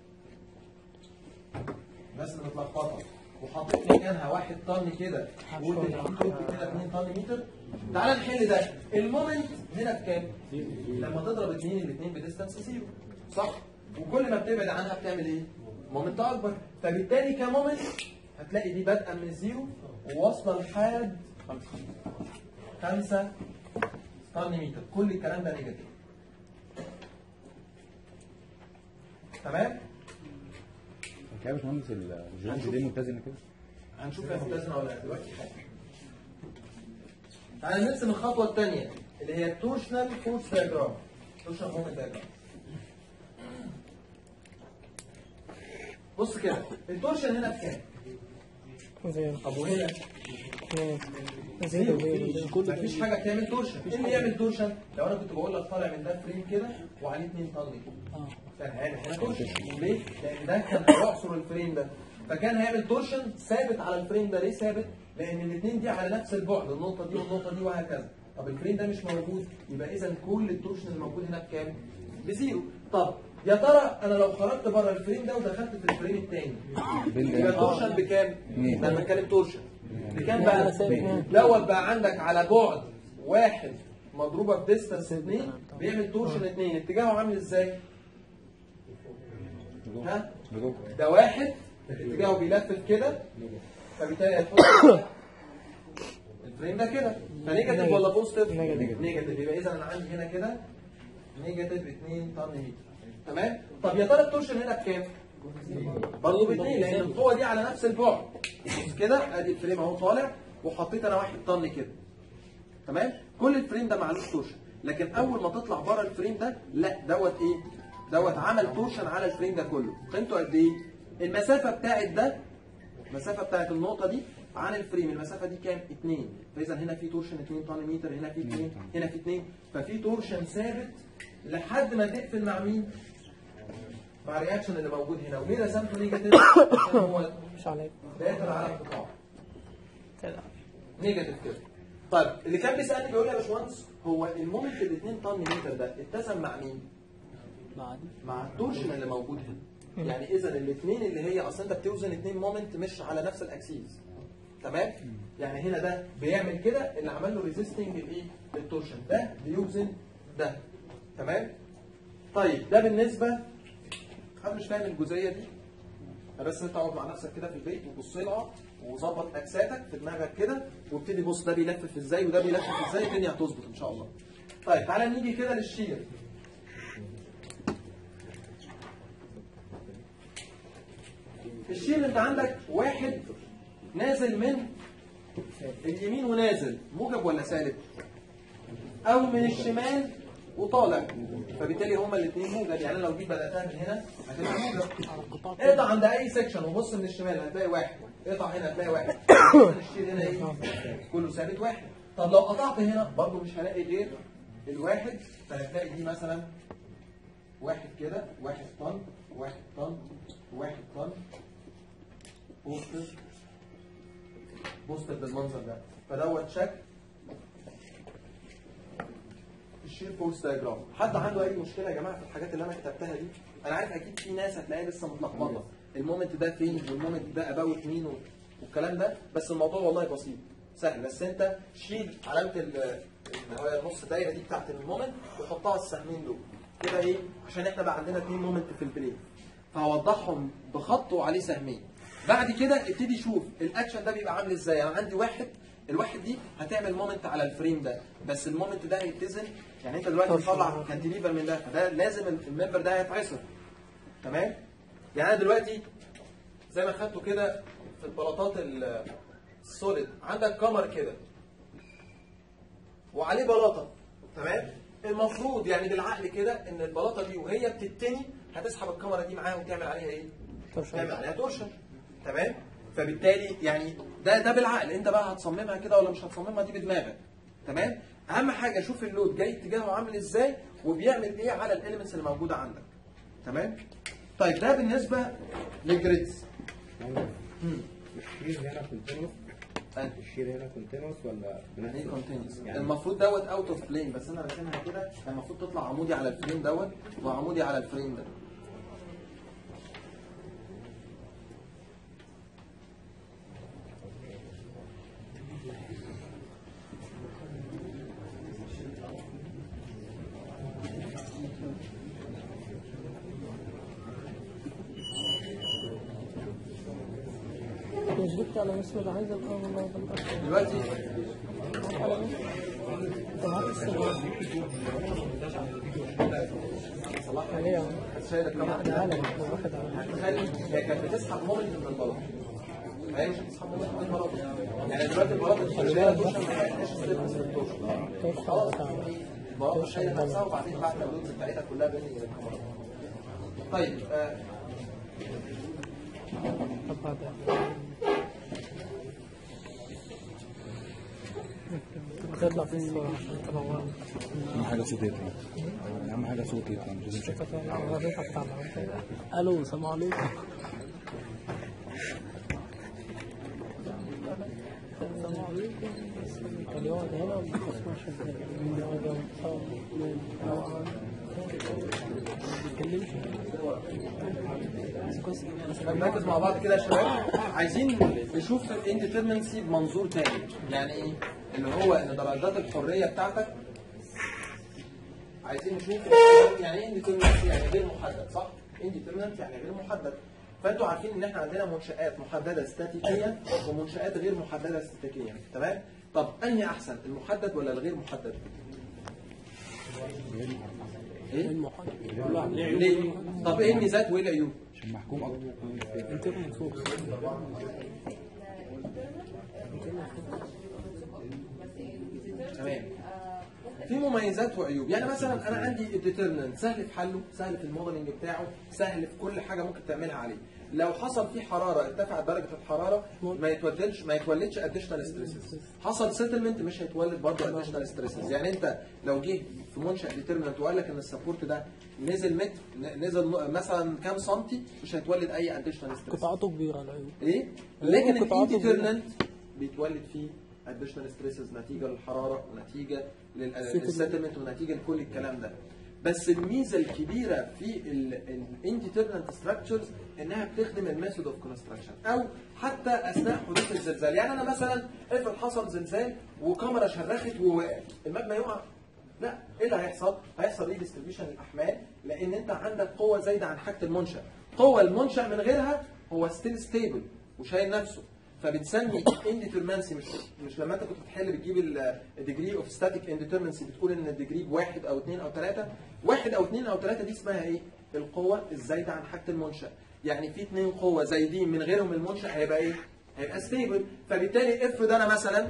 بس انا متلخبطه وحطيت مكانها واحد طن كده وقلت كده اتنين طن متر. تعال نحل ده. المومنت هنا بكام؟ لما تضرب اتنين الاثنين بديستانس زيرو صح؟ وكل ما بتبعد عنها بتعمل ايه؟ مومنت اكبر. فبالتالي كمومنت هتلاقي دي بادئه من الزيرو وواصله لحد خمسة طن متر. كل الكلام ده نيجاتيف. تمام؟ كده يا باشمهندس الجوينت دي متزنه كده؟ هنشوف هي متزنه ولا لا دلوقتي حاجه. تعالى نرسم الخطوه الثانيه اللي هي التورشنال فورس دايجرام. تورشنال مومنت دايجرام. بص كده التورشن هنا بكام؟ زيرو طب وهنا؟ زيرو زيرو مفيش حاجه بتعمل تورشن. ايه اللي يعمل تورشن؟ لو انا كنت بقول لك طالع من ده فريم كده وعليه اتنين طن كده. كان هيعمل هنا تورشن. ليه؟ لان ده كان هيعصر الفريم ده. فكان هيعمل تورشن ثابت على الفريم ده. ليه ثابت؟ لان الاثنين دي على نفس البعد، النقطه دي والنقطه دي وهكذا. طب الفريم ده مش موجود، يبقى اذا كل التورشن الموجود هنا بكام؟ بزيرو. طب يا ترى انا لو خرجت بره الفريم ده ودخلت في الفريم الثاني يبقى التورشن بكام؟ لما بتكلم تورشن بكام بقى؟ دوت بقى عندك على بعد واحد مضروبه في ديستانس اثنين بيعمل تورشن اثنين. اتجاهه عامل ازاي؟ ها؟ ده واحد اتجاهه بيلفف كده فبالتالي هتحط الفريم ده كده. فنيجاتيف ولا بوزيتيف؟ نيجاتيف. يبقى اذا انا عندي هنا كده نيجاتيف اتنين طن متر. تمام؟ طب يا ترى التورشن هنا بكام؟ برضه باثنين لان القوه دي على نفس البعد. بص كده ادي الفريم اهو طالع وحطيت انا واحد طن كده. تمام؟ كل الفريم ده معلوش تورشن، لكن اول ما تطلع بره الفريم ده لا دوت ايه؟ دوت عمل تورشن على الفريم ده كله. قيمته قد ايه؟ المسافه بتاعت ده المسافه بتاعت النقطه دي عن الفريم المسافه دي كام؟ اتنين، فاذا هنا في تورشن اتنين طن متر، هنا في اتنين، هنا في اتنين، ففي تورشن ثابت لحد ما تقفل مع مين؟ مع الرياكشن اللي موجود هنا. وليه رسمته نيجاتيف؟ عشان هو مش عليك داخل على القطاع تلعب. نيجاتيف كده. طيب اللي كان بيسالني بيقول لي يا باشمهندس هو المومنت ال اتنين طن متر ده اتسم مع مين؟ مع دي مع التورشن اللي موجود هنا. يعني اذا الاثنين اللي هي اصلا انت بتوزن اثنين مومنت مش على نفس الاكسيس. تمام؟ يعني هنا ده بيعمل كده اللي عمل له ريزيستنج الايه؟ للتورشن، ده بيوزن ده. تمام؟ طيب ده بالنسبه حد مش فاهم الجزئيه دي؟ بس انت اقعد مع نفسك كده في البيت وبص لها وظبط اجسادك في دماغك كده وابتدي بص ده بيلفف ازاي وده بيلفف ازاي، الدنيا هتظبط ان شاء الله. طيب تعالى نيجي كده للشير. الشير انت عندك واحد نازل من اليمين ونازل موجب ولا سالب؟ او من الشمال وطالع، فبالتالي هما الاثنين موجب. يعني انا لو جيت بداتها من هنا هتبقى موجب. اقطع عند اي سكشن وبص من الشمال هتلاقي واحد، اقطع هنا هتلاقي واحد. الشير هنا ايه؟ كله ثابت واحد. طب لو قطعت هنا برضه مش هلاقي غير الواحد، فهتلاقي دي مثلا واحد كده، واحد طن، واحد طن، واحد طن، بوستر بوستر بالمنظر ده. فدوت شكل الشير فورس دايجرام. حد عنده اي مشكله يا جماعه في الحاجات اللي انا كتبتها دي؟ انا عارف اكيد في ناس هتلاقيها لسه متلخبطه، المومنت ده فين والمومنت ده اباوت مين والكلام ده، بس الموضوع والله بسيط سهل. بس انت شيل علامه اللي هي النص دايره دي بتاعت المومنت وحطها على السهمين دول كده ايه، عشان احنا بقى عندنا اثنين مومنت في البلين، فهوضحهم بخط وعليه سهمين. بعد كده ابتدي شوف الاكشن ده بيبقى عامل ازاي. انا عندي واحد، الواحد دي هتعمل مومنت على الفريم ده، بس المومنت ده هيتزن. يعني انت دلوقتي بتطلع كانتيليفر من ده، فده لازم الممبر ده هيتعصر. تمام؟ يعني انا دلوقتي زي ما خدته كده في البلاطات السوليد، عندك كمر كده وعليه بلاطه. تمام؟ المفروض يعني بالعقل كده ان البلاطه دي وهي بتتني هتسحب الكاميرا دي معاها وتعمل عليها ايه؟ تعمل عليها تورشن. تمام؟ فبالتالي يعني ده ده بالعقل، انت بقى هتصممها كده ولا مش هتصممها دي بدماغك. تمام؟ اهم حاجه شوف اللود جاي اتجاهه عامل ازاي وبيعمل ايه على الاليمنتس اللي موجوده عندك. تمام؟ طيب ده بالنسبه للجريدز. الشير هنا كونتينوس؟ الشير هنا كونتينوس ولا يعني ايه كونتينوس؟ المفروض دوت اوت اوف بلين، بس انا راسمها كده المفروض تطلع عمودي على الفريم دوت وعمودي على الفريم ده. جبت على اسم اللي عايز القهوة والله بالبركة. دلوقتي انت معاك السجارة صلاح عليه اهو. شايل الكاميرا ده عالم واحد عالم. هتخلي هي كانت بتسحب مومنت من البلاط، هي مش هتسحب مومنت من البلاط. يعني دلوقتي البلاط اللي شايله توشن ما لقيتهاش ستيبس في التوشن. خلاص البلاط شايله نفسها وبعدين بعد اللودز بتاعتها كلها بين الكاميرا. طيب آه. طب هذا تطلع في الصورة طبعا. اهم حاجه صوت يطلع، اهم حاجه صوت يطلع مش لازم شكل. الو السلام عليكم. السلام عليكم. كان يقعد هنا وما تسمعش نركز مع بعض كده يا شباب. عايزين نشوف الانديترمنسي بمنظور تاني. يعني ايه؟ اللي هو ان درجات الحريه بتاعتك عايزين نشوف يعني ايه انديترمنسي، يعني غير محدد، صح؟ انديترمنت يعني غير محدد. فانتوا عارفين ان احنا عندنا منشآت محدده استاتيكيا ومنشآت غير محدده استاتيكيا. تمام؟ طب انهي احسن، المحدد ولا الغير محدد؟ ايه؟ المحدد. ليه؟ طب ايه الميزات وايه العيوب؟ عشان محكوم اكتر. انت منصوب. تمام. في مميزات وعيوب. يعني مثلا انا عندي الديترمنت سهل في حله، سهل في الموديلنج بتاعه، سهل في كل حاجه ممكن تعملها عليه. لو حصل فيه حراره ارتفعت درجه الحراره ما يتولدش ما يتولدش اديشنال ستريسز. حصل سيتلمنت مش هيتولد برضه اديشنال ستريسز. يعني انت لو جه في منشأ ديترمينانت وقال لك ان السبورت ده نزل متر نزل مثلا كام سنتي مش هيتولد اي اديشنال ستريسز. قطعته كبيره العيون. ايه؟ لكن الانديترمينانت بيتولد فيه اديشنال ستريسز نتيجه للحراره ونتيجه للسيتلمنت ونتيجه لكل الكلام ده. بس الميزه الكبيره في الانديترمينانت ستراكشرز انها بتخدم الميثود اوف كونستراكشن او حتى اثناء حدوث الزلزال. يعني انا مثلا افرض حصل زلزال وكاميرا شرخت ووقعت، المبنى يقع؟ لا، ايه اللي هيحصل؟ هيحصل ريديستريبيوشن للاحمال لان انت عندك قوه زايده عن حاجه المنشا. قوه المنشا من غيرها هو ستيل ستيبل وشايل نفسه. فبتسمي انديترمنسي مش مش لما انت كنت بتحل بتجيب الديجري اوف ستاتيك انديترمنسي بتقول ان الديجري بواحد او اثنين او ثلاثه، واحد او اثنين او ثلاثه دي اسمها ايه؟ القوه الزايده عن حاجه المنشا. يعني في اثنين قوه زايدين من غيرهم المنشا هيبقى ايه؟ هيبقى ستيبل. فبالتالي افرض انا مثلا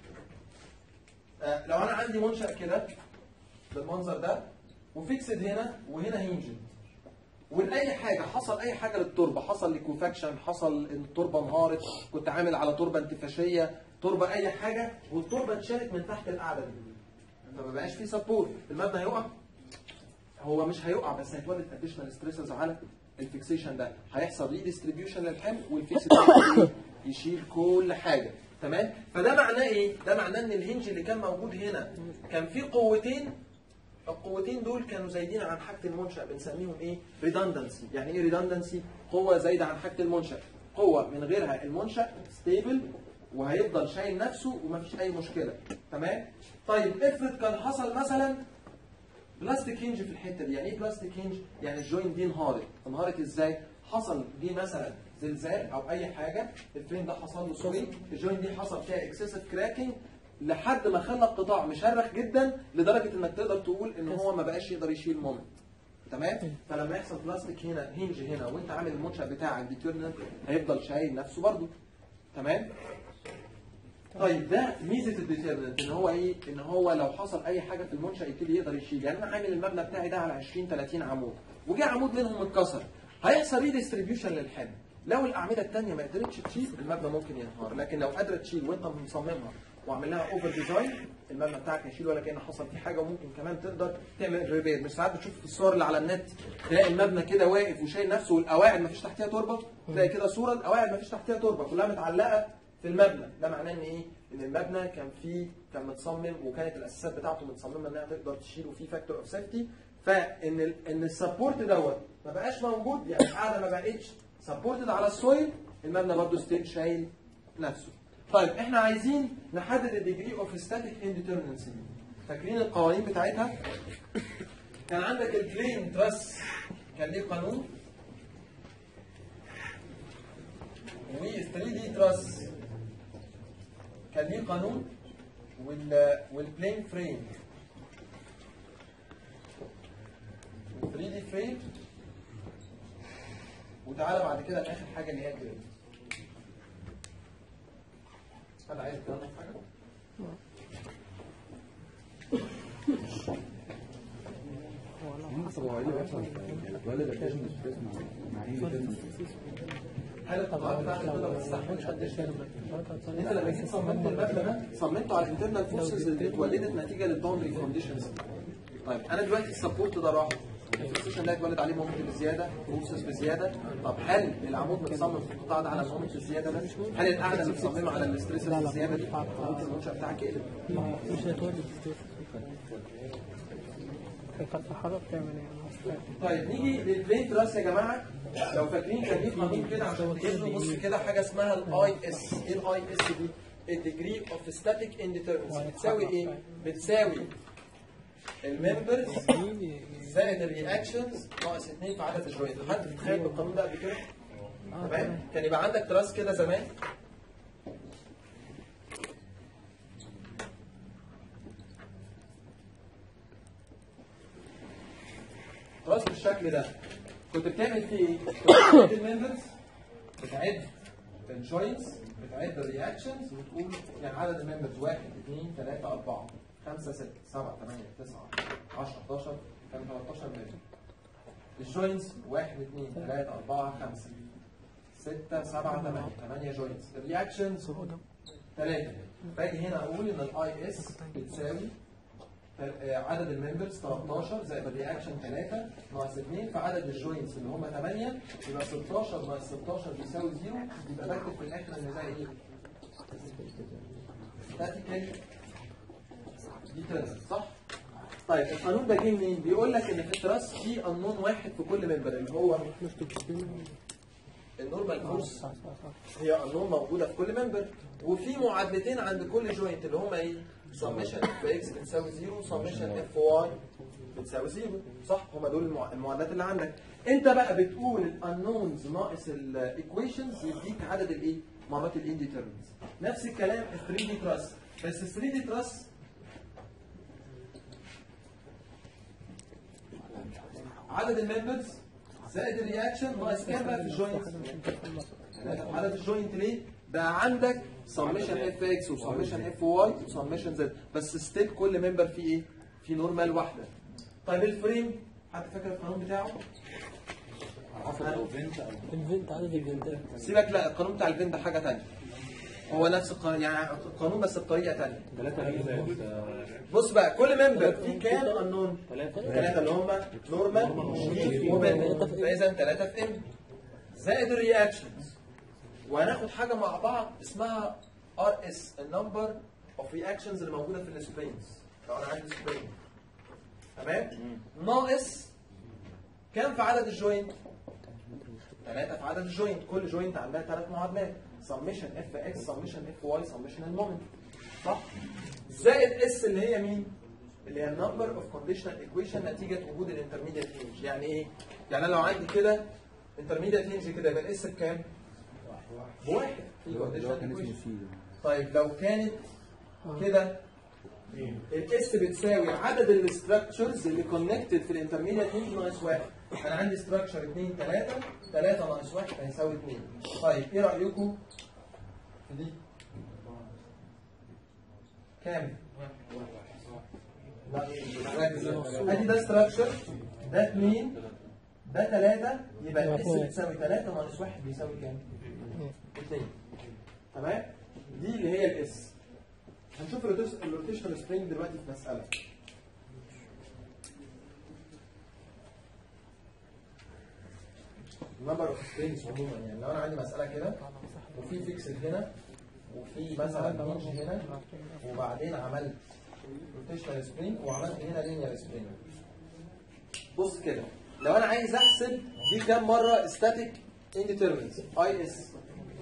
آه لو انا عندي منشا كده بالمنظر ده وفيكسد هنا وهنا هينجد، ولاي حاجه حصل اي حاجه للتربه، حصل ليكوفاكشن، حصل ان التربه انهارت، كنت عامل على تربه انتفاشيه، تربه اي حاجه والتربه اتشالت من تحت القاعده دي فما بقاش فيه سبورت، المبنى هيقع؟ هو مش هيقع بس هيتولد اديشنال ستريسز على الفيكسيشن ده، هيحصل ريديستريبيوشن للحمل والفيكسيشن يشيل كل حاجه. تمام؟ فده معناه ايه؟ ده معناه ان الهنج اللي كان موجود هنا كان فيه قوتين، القوتين دول كانوا زايدين عن حاجه المنشا، بنسميهم ايه؟ ريدندنسي. يعني ايه ريدندنسي؟ قوه زايده عن حاجه المنشا، قوه من غيرها المنشا ستيبل وهيفضل شايل نفسه ومفيش اي مشكله. تمام؟ طيب افرض كان حصل مثلا بلاستيك هنج في الحته دي. يعني ايه بلاستيك هنج؟ يعني الجوينت دي انهارت. انهارت ازاي؟ حصل دي مثلا زلزال او اي حاجه، الفريم ده حصل له سوينج، الجوينت دي حصل فيها اكسسيف كراكنج لحد ما خلى القطاع مشرخ جدا لدرجه انك تقدر تقول ان هو ما بقاش يقدر يشيل مومنت. تمام؟ فلما يحصل بلاستيك هنا هنج هنا وانت عامل المنشأ بتاعك ديترمينانت هيفضل شايل نفسه برضه. تمام؟ طيب ده ميزه الديترمينانت ان هو ايه؟ ان هو لو حصل اي حاجه في المنشأ يبتدي يقدر يشيل. يعني انا عامل المبنى بتاعي ده على عشرين ثلاثين عمود وجه عمود منهم اتكسر، هيحصل ريديستريبيوشن للحمل. لو الاعمده الثانيه ما قدرتش تشيل المبنى ممكن ينهار، لكن لو قادره تشيل وانت مصممها وعامل لها اوفر ديزاين المبنى بتاعك هيشيل ولا كأن حصل فيه حاجه، وممكن كمان تقدر تعمل ريبير. مش ساعات بتشوف في الصور اللي على النت تلاقي المبنى كده واقف وشايل نفسه والقواعد ما فيش تحتها تربه، تلاقي كده صوره القواعد ما فيش تحتها تربه كلها متعلقه في المبنى. ده معناه ان ايه؟ ان المبنى كان فيه كان متصمم وكانت الاساسات بتاعته متصممه انها تقدر تشيل وفيه فاكتور اوف سيفتي. فان ال ان السبورت دوت ما بقاش موجود، يعني القاعده ما بقتش سبورتد على السويل، المبنى برضه ستيل شايل نفسه. طيب احنا عايزين نحدد الديجري اوف ستاتيك انديترمينسي. فاكرين القوانين بتاعتها؟ كان عندك البلين تراس كان ليه قانون، وال ثري دي تراس كان ليه قانون، وال والبلين فريم ثري دي فريم، وتعالى بعد كده لاخر حاجه اللي هي الجريد. حد عايز يتكلم في حاجه؟ طب هو ايه اللي بيحصل؟ يعني اتولد اديشنال ستريس مع ايه؟ هل القطاعات بتاعتك تقدر ما تستحملش اديشنال؟ انت لما جيت صممت المبنى ده صممته على الانترنال فورسز اللي اتولدت نتيجه للباوندري كونديشنز. طيب انا دلوقتي السبورت ده راح، الفيكسيشن ده اتولد عليه مومنت بزياده، فورسز بزياده. طب هل العمود متصمم في القطاع ده على المومنت الزياده ده؟ هل القاعده متصممه على الاستريسز الزياده دي؟ ممكن المنشأ بتاعك يقلب. مش هتولد ستريس. الحراره بتعمل ايه؟ طيب نيجي للبلين تراس يا جماعه. لو فاكرين كان في قانون كده عشان تجيبوا بص كده حاجه اسمها الاي اس. ايه الاي اس دي؟ الديجري اوف ستاتيك انديترمينسي. بتساوي ايه؟ بتساوي الممبرز زائد الرياكشنز ناقص اثنين في عدد الجوينت. حد بيتخيل بالقانون ده قبل كده؟ تمام؟ كان يبقى عندك تراس كده زمان تراس بالشكل ده، كنت بتعمل فيه ايه؟ بتعد الممبرز، بتعد الجوينتس، بتعد الرياكشنز، وتقول يعني عدد الممبرز واحد اثنين ثلاثة أربعة خمسة ستة سبعة ثمانية تسعة عشرة حداشر كان ثلاثة عشر ممبر. الجوينتس واحد اثنين ثلاثة أربعة خمسة. ستة سبعة ثمانية ثمانية جوينتس. الرياكشنز ثلاثة. باجي هنا اقول ان الاي اس بتساوي عدد الممبرز تلتاشر زائد الرياكشن ثلاثة ناقص اثنين في عدد الجوينتس اللي هم ثمانية، يبقى ستاشر ناقص ستاشر بيساوي زيرو. يبقى بكتب في الاخر ان ده ايه؟ ستاتيكال ديترمنت، صح؟ طيب القانون ده جه منين؟ بيقول لك ان في التراس في قانون واحد في كل ممبر اللي هو النورمال فورس. هي قانون موجوده في كل ممبر، وفي معادلتين عند كل جوينت اللي هما ايه؟ سمشن اف اكس بتساوي زيرو، سمشن اف واي بتساوي زيرو، صح؟ هما دول المع- المعادلات اللي عندك. انت بقى بتقول الانونز ناقص الايكويشنز يديك عدد الايه؟ مرات الانديترمنتس. نفس الكلام في ثري دي تراس، بس ثري دي تراس عدد الممبرز زائد الرياكشن ناقص كام بقى في الجوينت؟ عدد الجوينت ليه؟ بقى عندك سمشن اف اكس وسمشن اف واي وسمشن زد، بس ستيل كل ممبر فيه ايه؟ في نورمال واحده. طيب الفريم حد فاكر القانون بتاعه؟ الفنت عدد الفنتات. سيبك، لا القانون بتاع الفين ده حاجه ثانيه. هو نفس القانون، يعني القانون بس بطريقه ثانيه. بص بقى كل ممبر فيه كام انون؟ ثلاثه اللي هم نورمال وممبر، فاذا ثلاثه في ام زائد الرياكشنز. وهناخد حاجه مع بعض اسمها ار اس، النمبر اوف رياكشنز اللي موجوده في السبرينجز. لو انا عندي سبرينج تمام، ناقص كام في عدد الجوينت؟ ثلاثة في عدد الجوينت، كل جوينت عندها ثلاث معادلات، سمشن اف اكس، سمشن اف واي، سمشن المومنت، صح؟ زائد اس اللي هي مين؟ اللي هي النمبر اوف كونديشنال ايكويشن نتيجة وجود الانترميديت رينج. يعني ايه؟ يعني انا لو عندي كده انترميديت رينج كده يبقى الاس بكام؟ بواحد في كونديشنال ايكويشن. طيب لو كانت كده الاس بتساوي عدد الاستراكشرز اللي كونكتد في الانترميديت رينج ناقص واحد. انا عندي ستراكشر اثنين ثلاثة، ثلاثة ناقص واحد هيساوي اثنين. طيب ايه رأيكم في دي؟ كام؟ لا ركز، ادي ده ستراكشر، ده اثنين، ده ثلاثة، يبقى الاس بتساوي ثلاثة ناقص واحد بيساوي كام؟ اثنين. تمام؟ دي اللي هي الاس. هنشوف الروتيشنال سبرينج دلوقتي في مسألة. نمبر اوف سبرينجز عموما، يعني لو انا عندي مسألة كده وفي فيكسد هنا وفي مثلا هينج هنا وبعدين عملت روتيشنال سبرينج وعملت هنا لينير سبرينج. بص كده، لو انا عايز احسب دي كام مرة ستاتيك انديترمنت اي اس.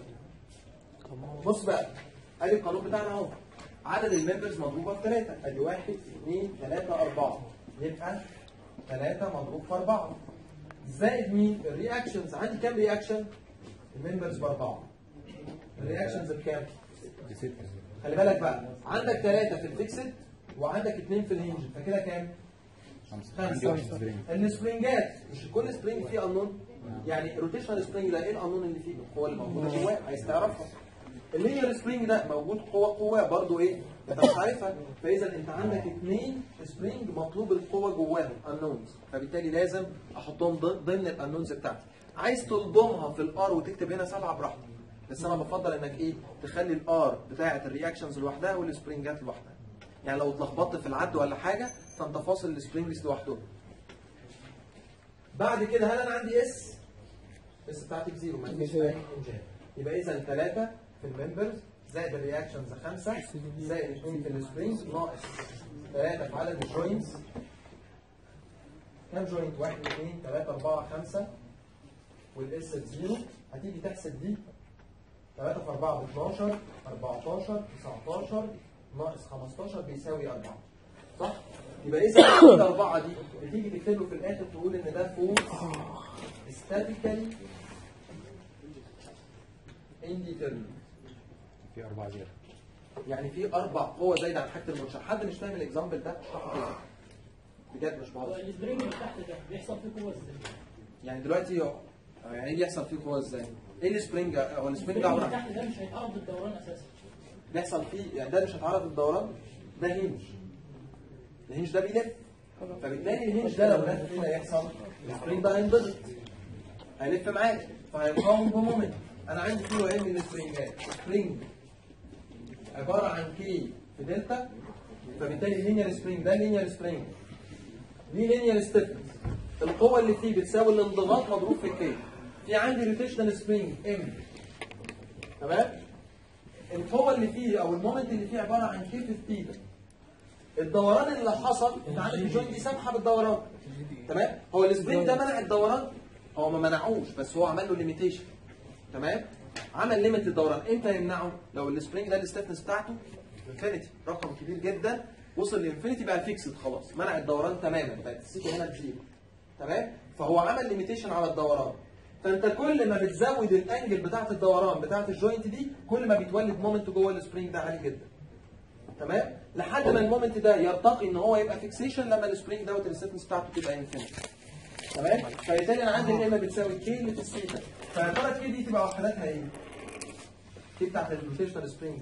بص بقى، ادي القانون بتاعنا اهو. عدد الممبرز مضروبة في ثلاثة، ادي واحد اثنين ثلاثة أربعة، يبقى ثلاثة مضروب في أربعة. زائد مين؟ الرياكشنز، عندي كام رياكشن؟ الممبرز بأربعة. الرياكشنز بكام؟ بستة. خلي بالك بقى، عندك ثلاثة في الفيكسد وعندك اثنين في الهنج، فكده كام؟ خمسة. السبرينجات، مش كل سبرينج فيه قانون؟ يعني الروتيشنال سبرينج ده ايه القانون اللي فيه؟ القوة اللي موجودة جواه، عايز تعرفها. اللينير سبرينج ده موجود قوة قوة برضه ايه؟ انت مش عارفها، فاذا انت عندك اثنين سبرينج مطلوب القوة جواهم انونز، فبالتالي لازم احطهم ضمن الانونز بتاعتي. عايز تلضمها في الار وتكتب هنا سبعة براحتك، بس انا بفضل انك ايه؟ تخلي الار بتاعت الرياكشنز لوحدها والسبرينجات لوحدها. يعني لو اتلخبطت في العد ولا حاجة فانت فاصل السبرينجز لوحدهم. بعد كده هل انا عندي اس؟ اس بتاعتي بزيرو، ما فيش اي انجاز. يبقى اذا ثلاثة في الممبرز زائد الرياكشنز خمسة زائد اثنين في السبرينجز ناقص ثلاثة في عدد الجوينتس. كام جوينت؟ واحد اثنين ثلاثة أربعة خمسة والاس بزيرو. هتيجي تحسب دي ثلاثة في أربعة ب اثناشر، أربعتاشر، تسعتاشر ناقص خمستاشر بيساوي أربعة، صح؟ يبقى اذا الأربعة دي بتيجي تكتب له في الآخر تقول إن ده فورس ستاتيكالي انديترمنت. في أربعة زيادة. يعني في أربع قوة زايدة عن حاجة المنشأ. حد مش فاهم الإكزامبل ده؟ اشرحه كده. بجد مش بهزر. السبرينج اللي تحت ده بيحصل فيه قوة ازاي؟ يعني دلوقتي يعني ايه بيحصل فيه قوة ازاي؟ ايه السبرينج؟ هو السبرينج اللي عبارة تحت ده مش هيتعرض للدوران اساسا. بيحصل فيه، يعني ده مش هيتعرض للدوران، ده هينج. الهينج ده بيلف، فبالتالي الهينج ده لو لف هنا يحصل السبرينج ده هينضغط، هيلف معاك فهيقاوم بمومنت، انا عندي كي وام من السبرينجات، سبرينج عباره عن كي في دلتا، فبالتالي لينير سبرينج ده لينير سبرينج ليه لينير ستيفنس، القوه اللي فيه بتساوي الانضغاط مضروب في الكي. في عندي روتيشنال سبرينج ام، تمام؟ القوه اللي فيه او المومنت اللي فيه عباره عن كي في الثيتا. الدوران اللي حصل انت عندك الجوينت دي سامحه بالدوران، تمام؟ هو السبرينج ده منع الدوران؟ هو ما منعوش، بس هو عمل له ليميتيشن، تمام؟ عمل ليميت الدوران. امتى يمنعه؟ لو السبرينج ده الستيفنس بتاعته انفينيتي، رقم كبير جدا وصل لانفينيتي بقى فيكسد خلاص، منع الدوران تماما، بقت السيكه هنا بزيرو، تمام؟ فهو عمل ليميتيشن على الدوران. فانت كل ما بتزود الانجل بتاعت الدوران بتاعت الجوينت دي كل ما بيتولد مومنت جوه السبرينج ده عالي جدا، تمام؟ لحد ما المومنت ده يرتقي ان هو يبقى فيكسيشن لما السبرينج دوت الستيفنس بتاعته تبقى انفينيتي، تمام؟ فبالتالي انا عندي الام بتساوي كي اللي في الثيتا، فيا ترى كي دي تبقى وحداتها ايه؟ كي بتاعت الروتيشنال سبرينج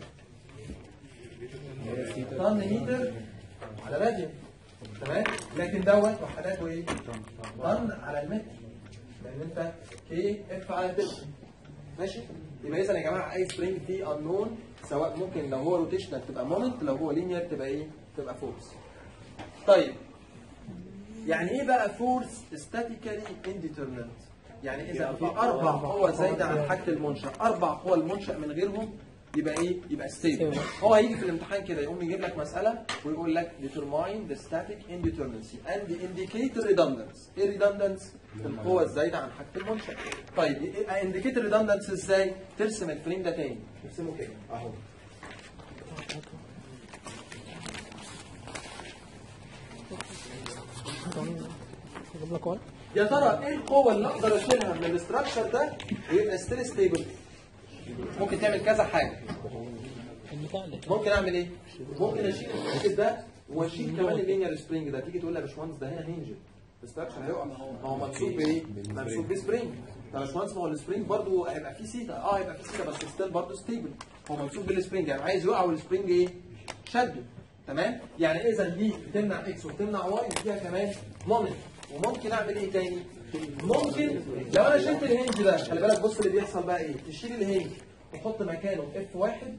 طن متر على راديان، تمام؟ لكن دوت وحداته ايه؟ طن على المتر، لان انت كي اف على الدلتا، ماشي؟ يبقى اذا يا جماعه اي سبرينج فيه انون، سواء ممكن لو هو روتيشنال تبقى مومنت، لو هو لينير تبقى ايه؟ تبقى فورس. طيب يعني ايه بقى فورس ستاتيكالي انديترمنت؟ يعني اذا في اربع قوى زايده عن حاجه المنشا، اربع قوى المنشا من غيرهم يبقى ايه؟ يبقى ستيبل. هو هيجي في الامتحان كده يقوم يجيب لك مساله ويقول لك determine the static indeterminacy and indicate redundance. ايه redundance؟ القوه الزايده عن حاجه المنشا. طيب indicate redundance ازاي؟ ترسم الفريم ده تاني، ترسمه كده اهو. يا ترى ايه القوه اللي اقدر اشيلها من الاستراكشر ده ويبقى ستيل ستيبل؟ ممكن تعمل كذا حاجه. ممكن اعمل ايه؟ ممكن اشيل السبرينج ده واشيل كمان اللينير سبرينج ده. تيجي تقول لي يا باشمهندس ده هنا هينجل الاستراكشر هيقع، هو منسوب بايه؟ منسوب بسبرينج. طب يا باشمهندس ما هو السبرينج برضه هيبقى فيه سيتا، اه هيبقى فيه سيتا بس ستيل برضه ستيبل، هو منسوب بالسبرينج، يعني عايز يقع والسبرينج ايه؟ شده، تمام؟ يعني اذا دي بتمنع اكس وبتمنع واي فيها كمان مومنت. وممكن اعمل ايه تاني؟ ممكن لو انا شلت الهنج ده، خلي بالك بص اللي بيحصل بقى ايه؟ تشيل الهنج وتحط مكانه اف واحد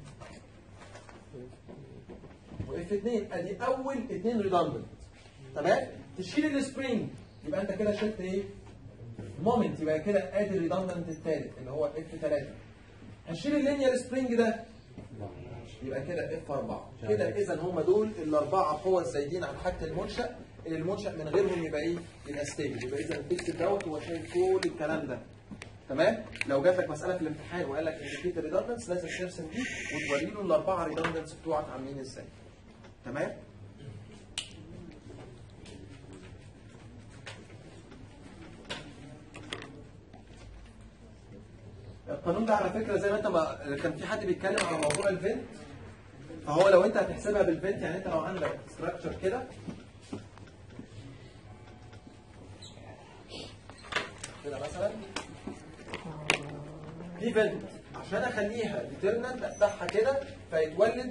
واف اتنين، ادي اول اتنين ريدندنت، تمام؟ تشيل السبرينج يبقى انت كده شلت ايه؟ مومنت، يبقى كده ادي الريدندنت الثالث اللي هو اف ثلاثة. هشيل اللينير سبرينج ده يبقى كده اف أربعة. كده اذا هم دول الاربعه قوى الزايدين عن حاجه المنشا، اللي المنشا من غيرهم يبقى ايه؟ يبقى ستيبل. يبقى اذا التكست دوت هو شايف كل الكلام ده، تمام؟ لو جات لك مساله في الامتحان وقال لك انديكيتور ريدندنس لازم ترسم دي وتوري له الاربعه ريدندنس بتوعك عاملين ازاي، تمام؟ القانون ده على فكره زي ما انت ما كان في حد بيتكلم على موضوع الفنت، فهو لو انت هتحسبها بالفنت، يعني انت لو عندك ستراكشر كده كده مثلا دي فنت، عشان اخليها ديترمنت افتحها كده فيتولد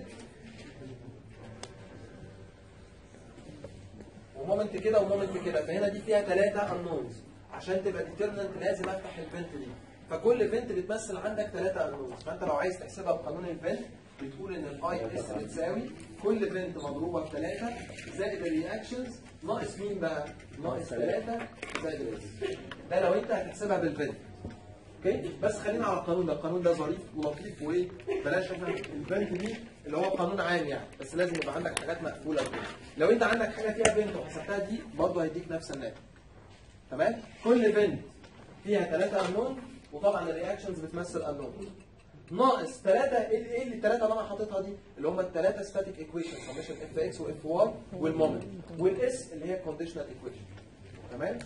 ومومنت كده ومومنت كده، فهنا دي فيها ثلاثه انونز، عشان تبقى ديترمنت لازم افتح الفنت دي، فكل فنت بتمثل عندك ثلاثه انونز. فانت لو عايز تحسبها بقانون الفنت بتقول ان الاي اس بتساوي كل فنت مضروبه في ثلاثه زائد الرياكشنز ناقص مين بقى؟ ناقص ثلاثه زائد الاس. ده لو انت هتحسبها بالفنت، اوكي؟ بس خلينا على القانون ده، القانون ده ظريف ولطيف وايه؟ بلاش احنا الفنت دي اللي هو قانون عام يعني، بس لازم يبقى عندك حاجات مقفوله كده. لو انت عندك حاجه فيها فنت وحسبتها دي برضه هيديك نفس الناتج، تمام؟ كل فنت فيها ثلاثه انون، وطبعا الرياكشنز بتمثل انون ناقص ثلاثه. ايه اللي الثلاثه اللي انا حاططها دي؟ اللي هم الثلاثه ستاتيك ايكويشن، سميشن اف اكس واف واي والمومنت والاس اللي هي كونديشنال ايكويشن، تمام؟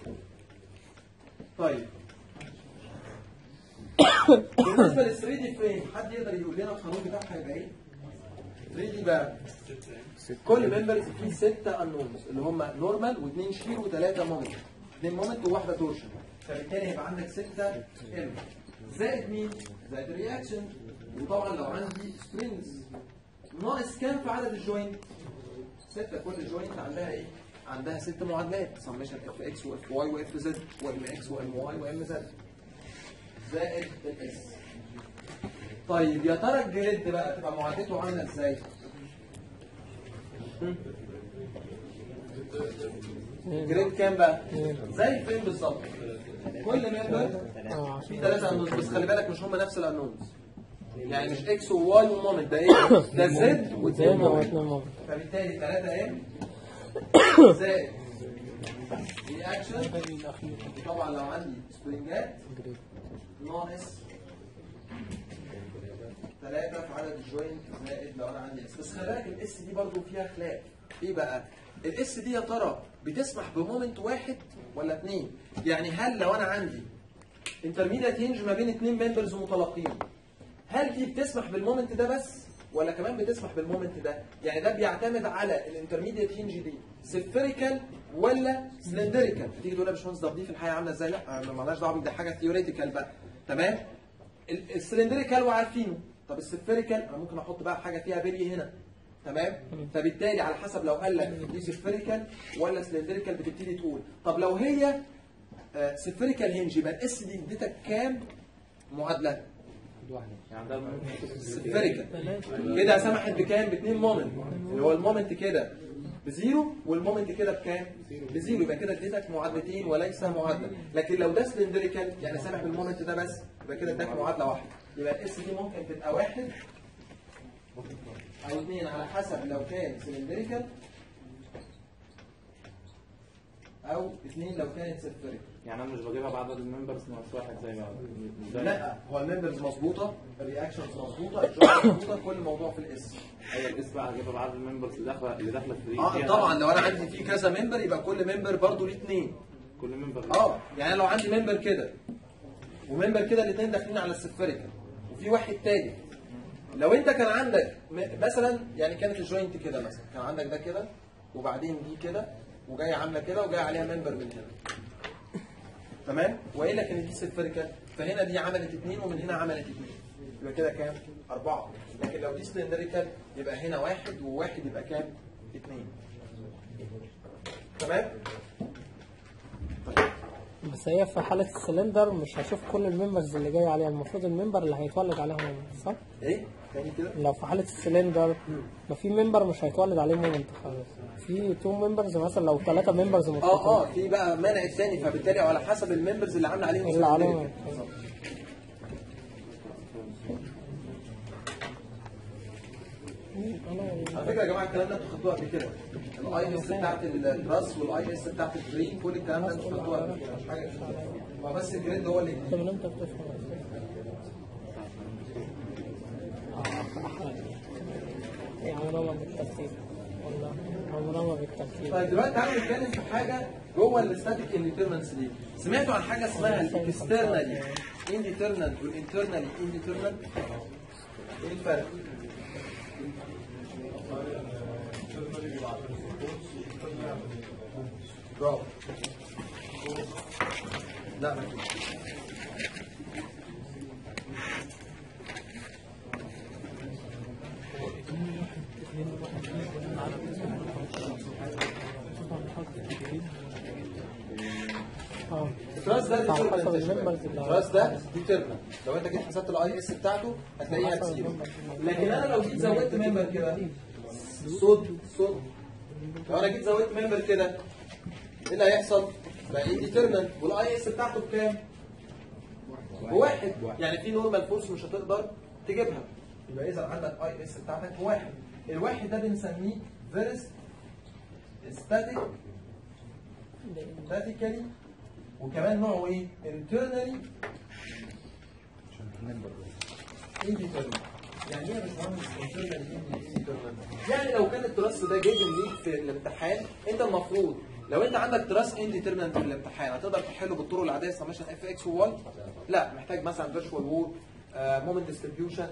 طيب بالنسبه لل ثري دي فريم، حد يقدر يقول لنا القانون بتاعها هيبقى ايه؟ ثري دي بقى كل ممبرز فيه سته انونز اللي هم نورمال واثنين شير وثلاثه مومنت، اثنين مومنت وواحده تورشن، فبالتالي هيبقى عندك سته ال زائد مين؟ زائد الرياكشن. وطبعا لو عندي سبرينجز ناقص كام في عدد الجوينت؟ سته. كل جوينت عندها ايه؟ عندها ست معادلات، سميشن اف اكس واف واي واف زد وام اكس وام واي وام زد زائد الاس. طيب يا ترى الجريد بقى تبقى معادلته عامله ازاي؟ جريد كام بقى؟ زي فين بالظبط؟ كل ممبر في ثلاثة انونز، بس خلي بالك مش هم نفس الانونز. يعني مش اكس وواي ومومنت، ده ايه؟ ده زد واثنين مومنت. فبالتالي ثلاثة ام زائد رياكشن، طبعا لو عندي سبرينجات ناقص ثلاثة في عدد الجوينت زائد لو انا عندي اس. بس خلي بالك الاس دي برضه فيها خلاف. ايه بقى؟ الاس دي يا ترى بتسمح بمومنت واحد ولا اثنين؟ يعني هل لو انا عندي انترميديت هينج ما بين اثنين ممبرز متلاقيين، هل دي بتسمح بالمومنت ده بس ولا كمان بتسمح بالمومنت ده؟ يعني ده بيعتمد على الانترميديت هينج دي سفيريكال ولا سلندريكال. تيجي تقول يا باشمهندس ده دي في الحقيقه عامله ازاي؟ لا مالناش دعوه، دي حاجه ثيوريتيكال بقى. تمام؟ السلندريكال وعارفينه، طب السفيريكال انا ممكن احط بقى حاجه فيها بلي هنا. تمام؟ فبالتالي على حسب لو قال لك دي سفيريكال ولا سلندريكال بتبتدي تقول. طب لو هي سفيريكال هينج يبقى الاس دي اديتك كام معادله؟ يعني ده سفيريكال كده سمحت بكام؟ باثنين مومنت، اللي هو المومنت كده بزيرو والمومنت كده بكام؟ بزيرو، يبقى كده اديتك معادلتين وليس معادله. لكن لو ده سلندريكال يعني سامح بالمومنت ده بس، يبقى كده اداك معادله واحده. يبقى الاس دي ممكن تبقى واحد او اثنين على حسب لو كان سلندريكال، او اثنين لو كانت سفيريكال. يعني انا مش بجيبها بعدد الممبرز ناقص واحد زي ما لا، هو الممبرز مظبوطه، الرياكشنز مظبوطه، الجواب مظبوطه، كل موضوع في الاس. هي الاس بقى هجيبها بعدد الممبرز اللي داخله اللي داخله في اه طبعا لو انا عندي فيه كذا ممبر يبقى كل ممبر برضه ليه اثنين. كل ممبر اه يعني لو عندي ممبر كده وممبر كده الاثنين داخلين على السفيريكال وفي واحد تاني، لو انت كان عندك مثلا يعني كانت الجوينت كده مثلا، كان عندك ده كده وبعدين دي كده وجايه عامله كده وجايه عليها ممبر من هنا. تمام؟ والا كانت دي سفيريكال، فهنا دي عملت اثنين ومن هنا عملت اثنين. يبقى كده كام؟ أربعة. لكن لو دي سلندريكال يبقى هنا واحد وواحد يبقى كام؟ اثنين. تمام؟ بس هي في حالة السلندر مش هشوف كل الممبرز اللي جاي عليها، المفروض الممبر اللي هيتولد عليها مومنت، صح؟ ايه؟ تاني كده؟ لو في حالة السلندر ما في ممبر مش هيتولد عليه مومنت خالص. في تو ممبرز مثلا، لو ثلاثة ممبرز اه اه في بقى منع الثاني، فبالتالي على حسب الممبرز اللي عامله عليهم اللي عليهم. على فكره يا جماعه الكلام ده انتوا خدتوه قبل كده. الاي اس بتاعت الراس والاي اس بتاعت الفريم، كل الكلام ده انتوا خدتوه قبل كده، مش حاجه هو بس الجريد هو اللي طب انت بتفهم هي عمرها ما بالترتيب، والله عمرها ما بالترتيب. طيب دلوقتي تعالوا نتكلم في حاجه جوه الاستاتيك انديترمنس دي. سمعتوا عن حاجه اسمها الاكسترنالي انديترمنت والانترنالي انديترمنت؟ ايه الفرق؟ برافو. لا ما فيش. التراس ده ديترمنت، التراس ده ديترمنت. لو انت جيت حسبت الاي اس بتاعته هتلاقيها بزيرو. لكن انا لو جيت زودت ممبر كده صود صود، لو انا جيت زودت ممبر كده ايه اللي هيحصل؟ بقى ديترمنت والاي اس بتاعته بكام؟ بواحد. يعني في نورمال فورس مش هتقدر تجيبها. يبقى اذا عندك اي اس بتاعتك بواحد. الواحد ده بنسميه فيرست ستاتيك ستاتيكالي، وكمان نوعه ايه؟ انترنالي انديترمنت. يعني ايه يا باشمهندس انترنالي انديترمنت؟ يعني لو كان التراس ده جاي ليك في الامتحان، انت المفروض لو انت عندك تراس انديترمنت في الامتحان هتقدر تحله بالطرق العاديه سمشن اف اكس وواي؟ لا، محتاج مثلا فيرتشوال وول، مومنت ديستريبيوشن،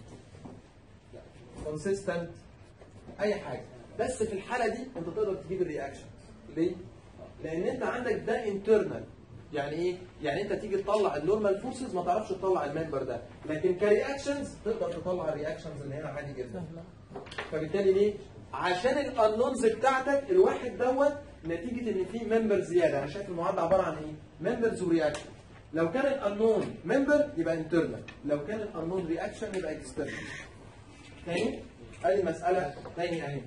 كونسيستنت، اي حاجه. بس في الحاله دي انت تقدر تجيب الرياكشن. ليه؟ لان انت عندك ده انترنال. يعني ايه؟ يعني انت تيجي تطلع النورمال فورسز ما تعرفش تطلع الممبر ده، لكن كرياكشنز تقدر تطلع الرياكشنز اللي هنا عادي جدا. فبالتالي ليه؟ عشان الانونز بتاعتك الواحد دوت نتيجه ان في ممبر زياده. انا شايف المعادله عباره عن ايه؟ ممبرز ورياكشن. لو كان الانون ممبر يبقى انترنال، لو كان الانون رياكشن يبقى اكسترنال. تاني ادي مساله تاني اهي.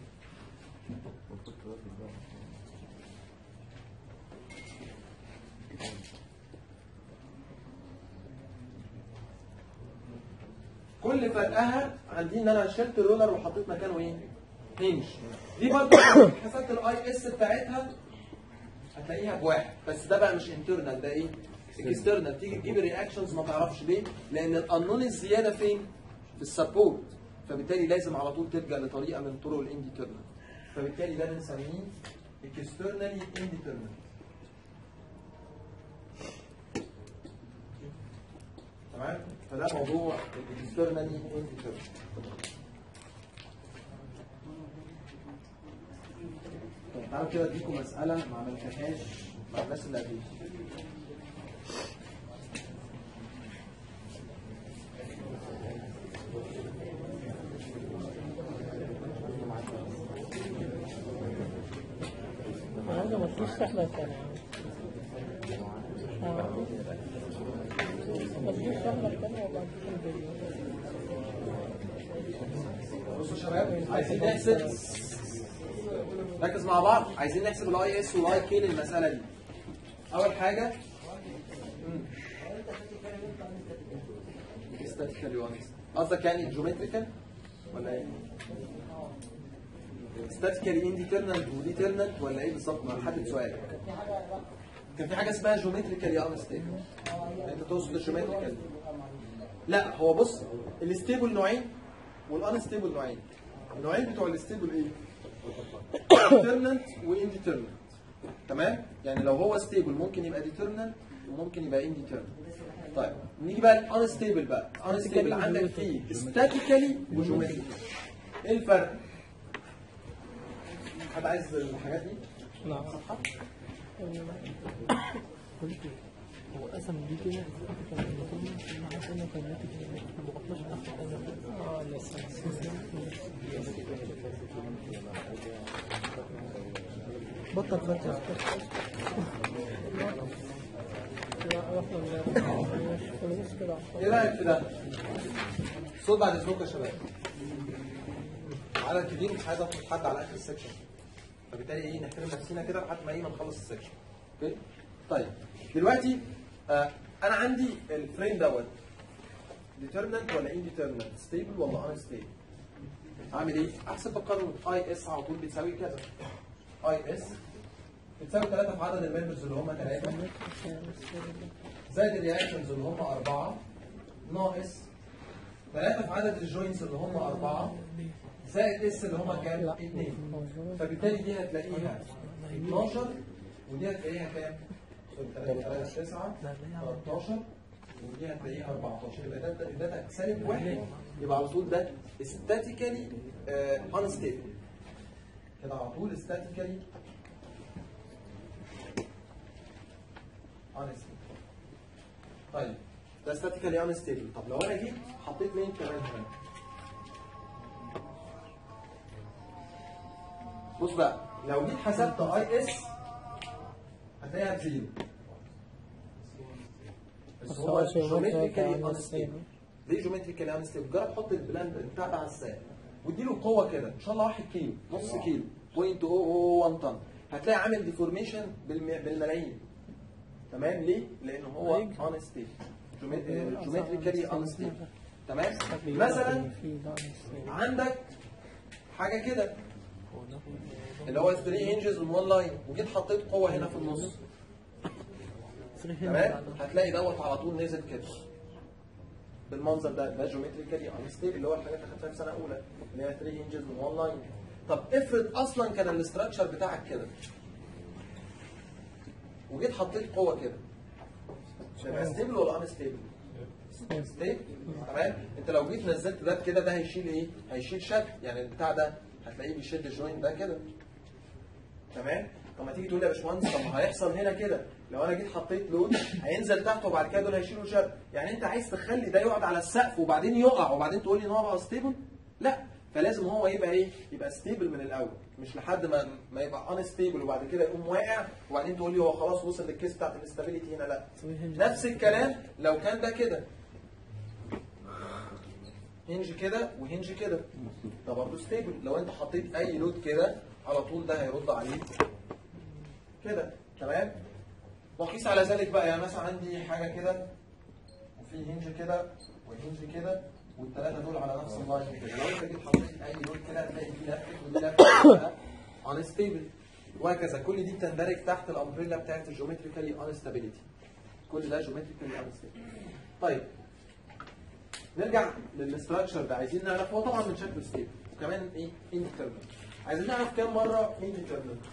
كل فرقها عندي ان انا شلت الرولر وحطيت مكانه ايه؟ هنج. دي برضه حسبت الاي اس بتاعتها هتلاقيها بواحد، بس ده بقى مش انترنال، ده ايه؟ اكسترنال. تيجي تجيب الرياكشنز ما تعرفش ليه؟ لان الانون الزياده فين؟ في السبورت، فبالتالي لازم على طول تلجا لطريقه من طرق الانديترنال، فبالتالي ده بنسميه اكسترنالي انديترنال. تمام؟ فده موضوع الاكسترنالي انديترنال. طيب تعالوا كده اديكم مساله ما عملتهاش مع الناس اللي قبلي. هذا مفيش سحبة تانية. مفيش سحبة تانية وبعد كده بصوا يا شباب، عايزين نحسب، ركز مع بعض، عايزين نحسب الاي اس والاي كي للمساله دي. اول حاجه ستاتيكال يونس، قصدك يعني جيومتريكال ولا ايه؟ ستاتيكالي انديترنال وديترنال ولا ايه بالظبط؟ ما حدد سؤالك. كان في حاجه اسمها جيومتريكال يا انستيبل، انت تقصد الجيومتريكال؟ لا هو بص، الستيبل نوعين والانستيبل نوعين. النوعين بتوع الستيبل ايه؟ ديترننت وانديترننت. تمام؟ يعني لو هو ستيبل ممكن يبقى ديترننت وممكن يبقى انديترننت. طيب نيجي بقى الانستيبل بقى، الانستيبل عندك فيه ستاتيكالي وجيومتريكال. ايه الفرق؟ حد عايز الحاجات دي؟ نعم. صح؟ هو قسم دي كده كان كان كان ما بقطعش اه لسه بطل فتح. ايه رايك في ده؟ صوت بعد اذنكم يا شباب. عدد كبير مش عايز اخد حد على اخر السكشن، فبالتالي ايه نحترم نفسنا كده لحد ما ايه ما نخلص السكشن. اوكي؟ طيب دلوقتي آه انا عندي الفريم دوت ديترمنت ولا انديترمنت؟ ستيبل ولا ان ستيبل؟ اعمل ايه؟ احسب بالقانون اي اس على طول بتساوي كذا. اي اس بتساوي ثلاثة في عدد الممبرز اللي هم ثلاثة زائد الرياكشنز اللي هم أربعة ناقص ثلاثة في عدد الجوينتس اللي هم أربعة زائد اس اللي هم كام؟ اثنين. فبالتالي دي هتلاقيها اتناشر ودي هتلاقيها كام؟ ثلاثة تسعة تلتاشر ودي هتلاقيها أربعتاشر. يبقى ده ده سالب واحد، يبقى على طول ده statically unstable كده على طول statically unstable. طيب ده statically unstable. طب لو انا جيت حطيت مين كمان هنا؟ بص بقى، لو جيت حسبت اي اس هتلاقيها بزيرو. بس هو جيومتريكالي انستيبل. ليه جيومتريكالي انستيبل؟ جرب حط البلاند بتاع ده على الساعه واديله قوه كده ان شاء الله واحد كيلو، نص كيلو، صفر فاصلة صفر صفر واحد طن، هتلاقي عامل ديفورميشن بالملايين. تمام؟ ليه؟ لانه هو انستيبل، جيومتريكالي انستيبل. تمام؟ مثلا عندك حاجه كده اللي هو ثلاثة هنجز وان لاين، وجيت حطيت قوه هنا في النص. تمام؟ هتلاقي دوت على طول نزل كده بالمنظر ده. ده جيومتريكالي انستيبل اللي هو الحاجات اللي خدتها في سنه اولى اللي هي ثلاثة هنجز وان لاين. طب افرض اصلا كان الاستراكشر بتاعك كده وجيت حطيت قوه كده، هيبقى ستيبل ولا انستيبل؟ ستيبل. تمام؟ انت لو جيت نزلت ده كده ده هيشيل ايه؟ هيشيل شد، يعني البتاع ده هتلاقيه بيشد الجوينت ده كده. تمام؟ طب ما تيجي تقول لي يا باشمهندس طب ما هيحصل هنا كده، لو انا جيت حطيت لود هينزل تحت وبعد كده دول هيشيلوا شد، يعني انت عايز تخلي ده يقعد على السقف وبعدين يقع وبعدين تقول لي ان هو بقى ستيبل؟ لا، فلازم هو يبقى ايه؟ يبقى ستيبل من الاول، مش لحد ما ما يبقى ان ستيبل وبعد كده يقوم واقع وبعدين تقول لي هو خلاص وصل للكيس بتاعت الاستابيليتي هنا. لا، نفس الكلام لو كان ده كده هنج كده وهنج كده ده برضه ستيبل. لو انت حطيت اي لود كده على طول ده هيرد عليه كده. تمام؟ وقيس على ذلك بقى، يعني مثلا عندي حاجه كده وفي هنج كده وهنج كده والثلاثه دول على نفس اللاين كده، لو انت جيت حطيت اي لود كده هتلاقي دي لفت ودي لفت انستيبل وهكذا. كل دي بتندرج تحت الامبريلا بتاعت الجيومتريكالي انستابيليتي. كل ده جيومتريكالي انستابيليتي. طيب نرجع للاستراكشر ده، عايزين نعرف هو طبعا من شكله ستيبل وكمان ايه انديترمنت. عايزين نعرف كام مره انديترمنت.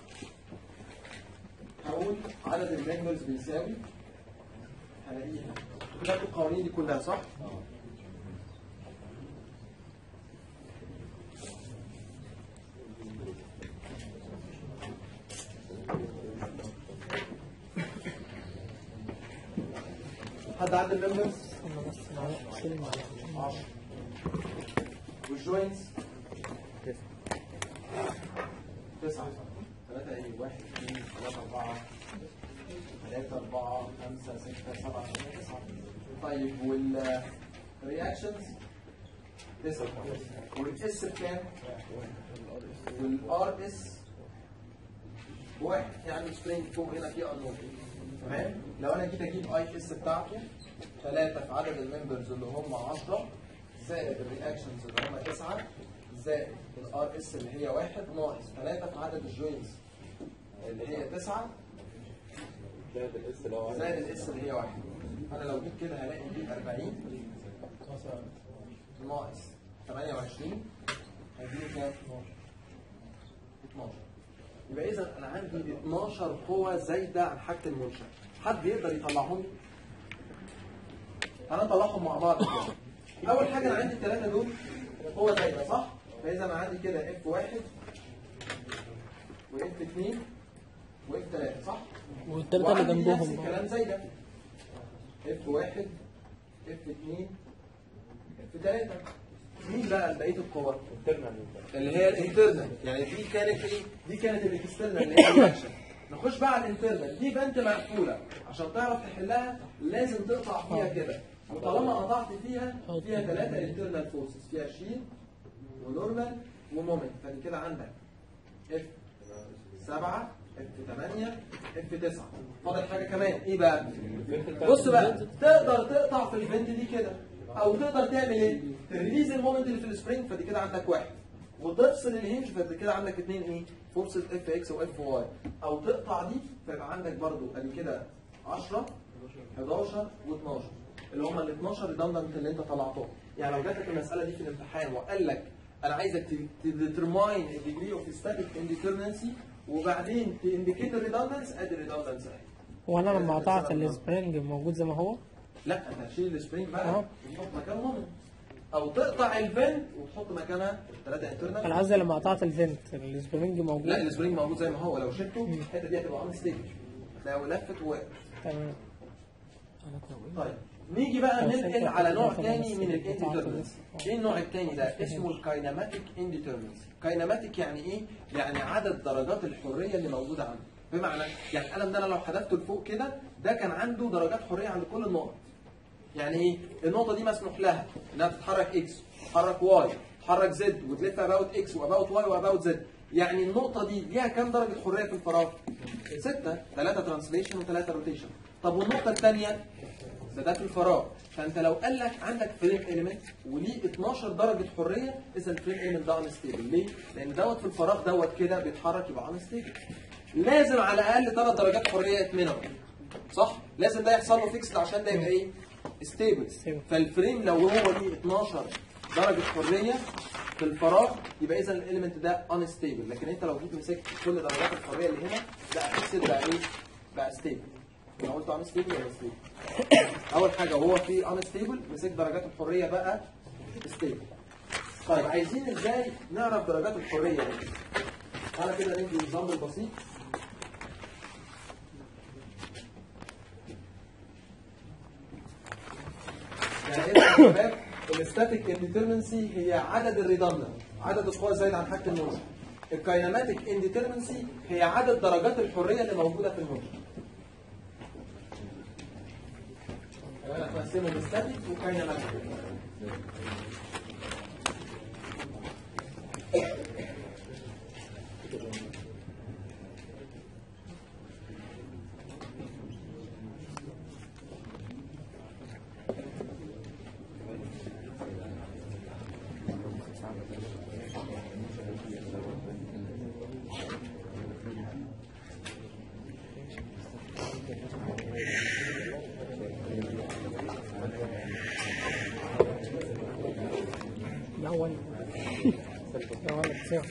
هقول عدد الممبرز بيساوي، هلاقيها كتبت القوانين دي كلها صح؟ حد عدد الممبرز؟ انا بس معايا سلم على عشرة. والجوينتس؟ تسعة. ثلاثة ايه؟ واحد اثنين ثلاثة أربعة ثلاثة أربعة خمسة ستة سبعة ثمانية تسعة. طيب والرياكشنز؟ تسعة. والاس بكام؟ والار اس واحد، يعني سبرينج فوق هنا في انون. تمام؟ لو انا جيت اجيب اي اس بتاعته ثلاثة في عدد الممبرز اللي هم عشرة زائد الرياكشنز اللي هم تسعة زائد الار اس اللي هي واحد ناقص ثلاثة في عدد الجوينتس اللي هي تسعة زائد الاس اللي هو زائد الاس اللي هي واحد. انا لو جيت كده هلاقي دي أربعين ناقص ثمانية وعشرين هيديني كام؟ اتناشر. يبقى اذا انا عندي اتناشر قوة زايدة عن حاجة المنشأ. حد يقدر يطلعهم؟ انا اطلعهم مع بعض كده. اول حاجة انا عندي الثلاثة دول قوة زايدة صح؟ فاذا انا عندي كده اف واحد واف اثنين واف ثلاثة صح؟ والثلاثه اللي وعندي نفس جنبهم الكلام زايدة اف واحد اف اثنين اف ثلاثة. مين بقى بقية القوى؟ اللي هي الانترنال، يعني دي كانت ايه؟ دي كانت الاكسترنال اللي هي الرياكشن. نخش بقى على الانترنال، دي بنت مقفولة عشان تعرف تحلها لازم تقطع فيها كده، وطالما قطعت فيها فيها ثلاثة انترنال فورسز، فيها شيل ونورمال ومومنت، فدي كده عندك اف سبعة اف ثمانية اف تسعة. فاضل حاجة كمان ايه بقى؟ بص بقى، تقدر تقطع في البنت دي كده او تقدر تعمل ايه؟ تريليز المومنت اللي في السبرينج، فدي كده عندك واحد، وتفصل الهنج فدي كده عندك اثنين ايه؟ فورسز اف اكس واف واي، او تقطع دي فيبقى عندك برضو ادي كده عشرة حداشر واثناشر اللي هم ال اتناشر ريدندنت اللي انت طلعتهم. يعني لو جات لك المساله دي في الامتحان وقال لك انا عايزك تديترماين الديجري اوف ستاتيك انديترمنسي وبعدين تانديكيت الريدندنس، ادي الريدندنس اهي. وانا لما قطعت السبرينج موجود زي ما هو؟ لا، انت هتشيل السبرينج بقى أهو. وتحط مكانه مومنت، او تقطع الفنت وتحط مكانها ثلاثه انترنال. انا قصدي لما قطعت الفنت السبرينج موجود. لا، السبرينج موجود زي ما هو، لو شلته الحته دي هتبقى انستيبل، لو لفت ووقفت. تمام. طيب نيجي بقى ننقل على نوع تاني من الانديترمنس. ايه النوع التاني ده؟ اسمه الكايناماتيك انديترمنس. كايناماتيك يعني ايه؟ يعني عدد درجات الحريه اللي موجوده عنده. بمعنى يعني القلم ده انا لو حذفته لفوق كده ده كان عنده درجات حريه عند كل النقط. يعني ايه؟ النقطه دي مسموح لها انها تتحرك اكس، تتحرك واي، تتحرك زد، وتلف اباوت اكس واباوت واي واباوت زد. يعني النقطه دي ليها كام درجه حريه في الفراغ؟ ستة، ثلاثة ترانسليشن وثلاثة روتيشن. طب والنقطه الثانيه ده ده في الفراغ، فانت لو قال لك عندك فريم اليمنت وليه اتناشر درجه حريه، اذا الفريم اليمنت ده انستيبل. ليه؟ لان دوت في الفراغ دوت كده بيتحرك يبقى انستيبل. لازم على الاقل ثلاث درجات حريه يتمنعوا صح؟ لازم ده يحصل له فيكس عشان ده يبقى ايه؟ ستيبل. فالفريم لو هو ليه اتناشر درجه حريه في الفراغ يبقى اذا الاليمنت ده انستيبل. لكن انت لو جيت مسكت كل درجات الحريه اللي هنا ده اكسد بقى ايه؟ بقى ستيبل. انا قلت انستيبل ولا ستيبل؟ اول حاجه وهو في انستيبل مسك درجات الحريه بقى ستيبل. طيب عايزين ازاي نعرف درجات الحريه دي؟ تعالى كده ندي نظام بسيط. يعني ايه يا شباب؟ الستاتيك انديترمنسي هي عدد الريدندنت عدد القوى زايد عن حاجه المنشأ. الكايناماتيك انديترمنسي هي عدد درجات الحريه اللي موجوده في المنشأ. انا هقسمهم ستاتيك وكايناماتيك. لا وين لا ولا كثير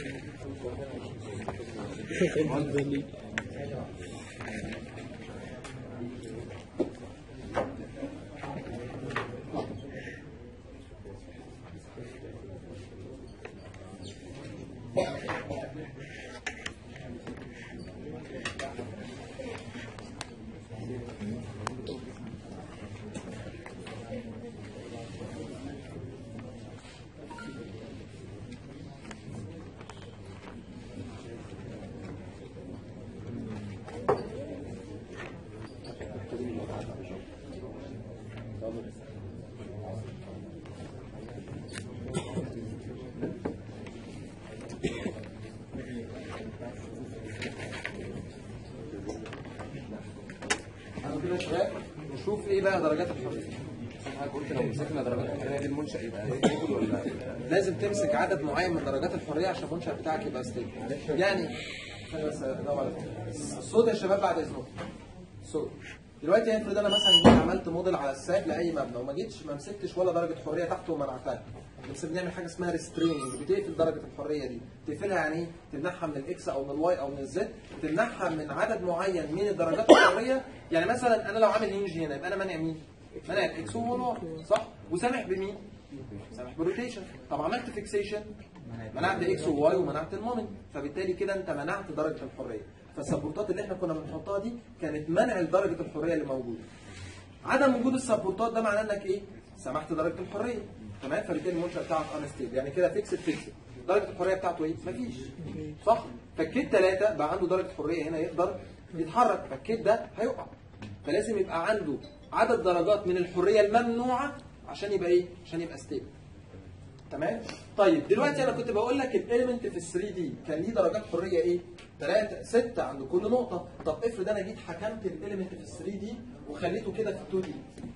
كده يا شباب نشوف ايه بقى درجات الحريه. حضرتك قلت لو مسكنا درجات الحريه دي المنشأ يبقى ايه ولا لازم تمسك عدد معين من درجات الحريه عشان المنشأ بتاعك يبقى ستيبل. يعني بس الصوت يا شباب بعد اذنكم. الصوت دلوقتي افرض انا مثلا جيت عملت موديل على الساب لاي مبنى وما جيتش ما مسكتش ولا درجه حريه تحته ومنعتها. بس بنعمل حاجه اسمها ريستريننج، بتقفل درجه الحريه دي. تقفلها يعني ايه؟ تمنعها من الاكس او من الواي او من الزد، تمنعها من عدد معين من الدرجات الحريه. يعني مثلا انا لو عامل هنج هنا يبقى انا مانع مين؟ مانع الاكس والواي صح؟ وسامح بمين؟ سامح بالروتيشن. طب عملت فيكسيشن منعت اكس وواي ومنعت المومنت، فبالتالي كده انت منعت درجه الحريه. فالسبورتات اللي احنا كنا بنحطها دي كانت منع درجه الحريه اللي موجوده. عدم وجود السبورتات ده معناه انك ايه؟ سمحت درجه الحريه. تمام؟ فبالتالي المنشأ بتاعك انستيبل، يعني كده فيكسد فيكسد. درجه الحريه بتاعته ايه؟ مفيش. صح؟ فالكيت ثلاثة بقى عنده درجه حريه هنا يقدر يتحرك، فالكيت ده هيقع. فلازم يبقى عنده عدد درجات من الحريه الممنوعه عشان يبقى ايه؟ عشان يبقى ستيبل. تمام؟ طيب دلوقتي انا كنت بقول لك الاليمنت في ال ثري دي كان ليه درجات حريه ايه؟ ثلاثة ستة عند كل نقطه. طب افرض انا جيت حكمت الاليمنت في ال ثري دي وخليته كده في ال تو دي.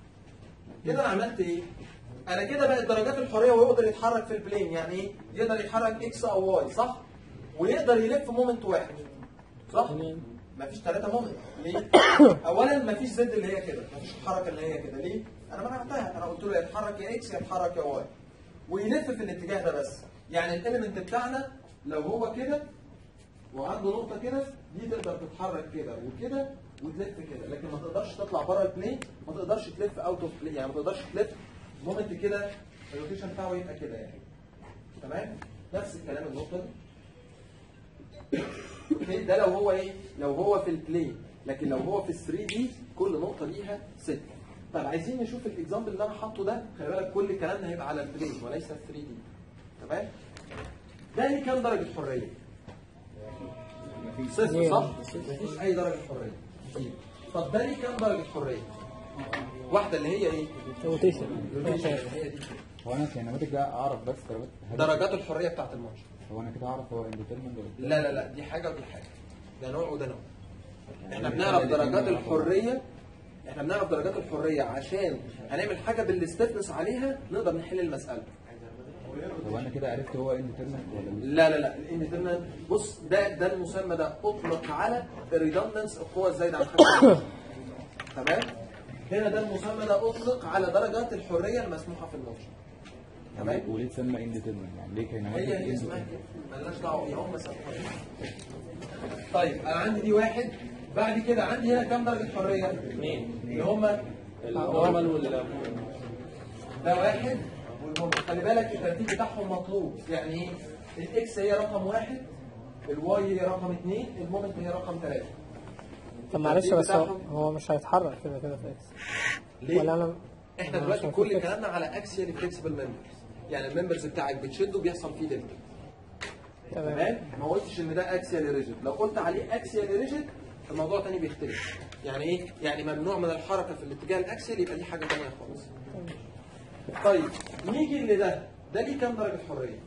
كده انا عملت ايه؟ انا كده بقت درجات الحريه ويقدر يتحرك في البلين. يعني ايه؟ يقدر يتحرك اكس او واي صح؟ ويقدر يلف مومنت واحد صح؟ مفيش ثلاثة مومنت. ليه؟ اولا مفيش زد اللي هي كده، مفيش الحركه اللي هي كده. ليه؟ انا منعتها، انا قلت له يتحرك يا اكس يا يتحرك يا واي. ويلف في الاتجاه ده بس. يعني الاليمنت بتاعنا لو هو كده وعنده نقطه كده دي تقدر تتحرك كده وكده وتلف كده، لكن ما تقدرش تطلع بره البلين، ما تقدرش تلف اوت اوف بلين، يعني ما تقدرش تلف مومنت كده الروتيشن بتاعه يبقى كده يعني. تمام؟ نفس الكلام النقطه دي. ده لو هو ايه؟ لو هو في البلين، لكن لو هو في ال ثري دي كل نقطه ليها ستة. طب عايزين نشوف الاكزامبل اللي انا حاطه ده، خلي بالك كل كلامنا هيبقى على البلين وليس ال ثري دي. تمام؟ ده ليه كام درجه حريه؟ صفر صح؟ مفيش اي درجه حريه. طب ده ليه كام درجه حريه؟ واحده اللي هي ايه؟ روتيشن. هي دي. هو انا كيناماتيك ده اعرف بس درجات درجات الحريه بتاعت المنشأ. هو انا كده اعرف هو انديترمنت ولا لا لا لا دي حاجه ودي حاجه. ده نوع وده نوع. احنا بنعرف درجات الحريه احنا بنعرف درجات الحريه عشان هنعمل حاجه بالاستثناء عليها نقدر نحل المساله. هو انا كده عرفت هو انديترمنت ولا لا لا لا الانديترمنت بص ده ده المسمى ده اطلق على الريدندنس القوه الزايده عن خمسة. تمام؟ هنا ده المسمى ده اطلق على درجات الحريه المسموحه في المنشأ. تمام؟ وليه تسمى انديترمنت؟ يعني ليه كيناماتيك هي هي اسمها كده مالناش دعوه بيها هم سموها. طيب انا عندي دي واحد، بعد كده عندي هنا كام درجه حريه؟ اثنين اللي هم العمل وال ده واحد والهم. خلي بالك الترتيب بتاعهم مطلوب. يعني ايه؟ الاكس هي رقم واحد، الواي هي رقم اثنين، المومنت هي رقم ثلاثه. طب معلش بس هو هو مش هيتحرك كده كده في اكس. ليه؟ ولا انا احنا دلوقتي كل كلامنا على اكسيال فليكسبل ممبرز. يعني الممبرز بتاعك بتشده بيحصل فيه دلتا. تمام؟ ما قلتش ان ده اكسيال ريجيد، لو قلت عليه اكسيال ريجيد الموضوع تاني بيختلف. يعني ايه؟ يعني ممنوع من الحركه في الاتجاه الاكسيال، يبقى دي حاجه ثانيه خالص. طيب نيجي لده، ده ليه كام درجه حريه؟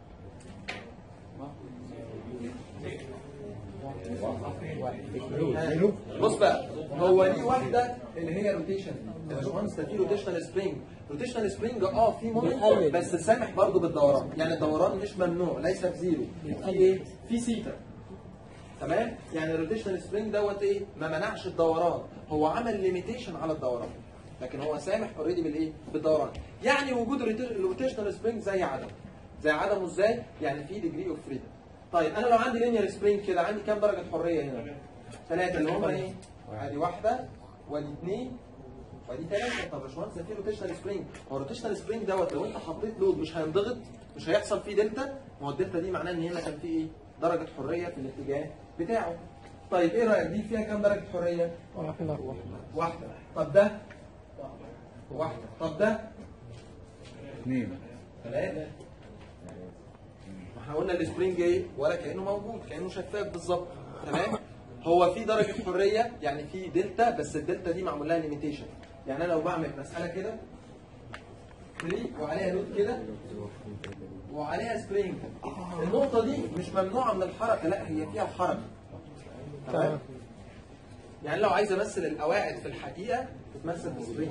بص بقى، هو ليه واحده اللي هي روتيشن، يا باشمهندس ده في روتيشنال سبرينج، روتيشنال سبرينج اه في مومنت بس سامح برضه بالدوران، يعني الدوران مش ممنوع، ليس بزيرو، في ايه؟ في سيتا. تمام؟ يعني الروتيشنال سبرينج دوت ايه؟ ما منعش الدوران، هو عمل ليميتيشن على الدوران، لكن هو سامح اوريدي بالايه؟ بالدوران. يعني وجود الروتيشنال سبرينج زي عدم. زي عدمه ازاي؟ يعني في ديجري اوف فريدم. طيب انا لو عندي لينير سبرينج كده عندي كام درجه حريه هنا؟ ثلاثه اللي هم ايه؟ ادي واحده وادي اثنين وادي ثلاثه. طب يا باشمهندس ده في روتيشنال سبرينج، هو الروتيشنال سبرينج دوت لو انت حطيت لود مش هينضغط؟ مش هيحصل فيه دلتا؟ ما هو الدلتا دي معناه ان هنا كان في ايه؟ درجه حريه في الاتجاه بتاعه. طيب ايه رايك دي فيها كام درجه حريه؟ واحدة واحده. طب ده؟ واحده. طب ده؟ اثنين. ثلاثه. احنا قلنا السبرينج ايه؟ ولا كانه موجود، كانه شفاف بالظبط. تمام؟ هو في درجه حريه، يعني في دلتا، بس الدلتا دي معمول لها ليميتيشن. يعني انا لو بعمل مساله كده فري وعليها لود كده وعليها سبرينج، النقطه دي مش ممنوعه من الحركه، لا هي فيها حركه. تمام؟ يعني لو عايز امثل القواعد في الحقيقه تتمثل بسبرينج.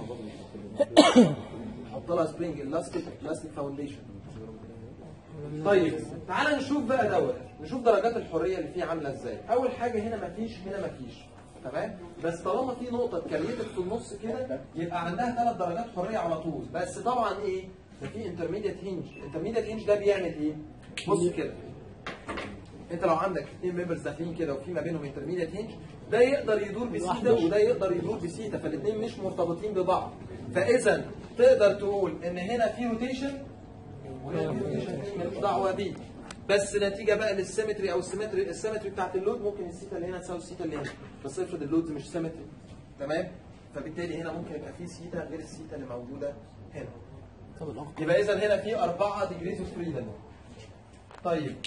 احط لها سبرينج الاستيك الاستيك فاونديشن. طيب تعال نشوف بقى دوت، نشوف درجات الحريه اللي فيه عامله ازاي. اول حاجه هنا مفيش، هنا مفيش. تمام؟ بس طالما في نقطه اتكريتت في النص كده يبقى عندها ثلاث درجات حريه على طول. بس طبعا ايه؟ ده في انترميديت هينج، الانترميديت هينج ده بيعمل ايه؟ بص كده، انت لو عندك اثنين ممبرز داخلين كده وفي ما بينهم انترميديت هينج، ده يقدر يدور بسيتا وده يقدر يدور بسيتا، فالاثنين مش مرتبطين ببعض. فاذا تقدر تقول ان هنا في روتيشن وهنا في روتيشن مالوش دعوه بيه، بس نتيجه بقى للسيمتري او السيمتري السيمتري بتاعت اللود ممكن السيتا اللي هنا تساوي السيتا اللي هنا، بس افرض اللود مش سيمتري. تمام؟ فبالتالي هنا ممكن يبقى في سيتا غير السيتا اللي موجوده هنا. يبقى اذا هنا في أربعة ديجريز اوف فريدم. طيب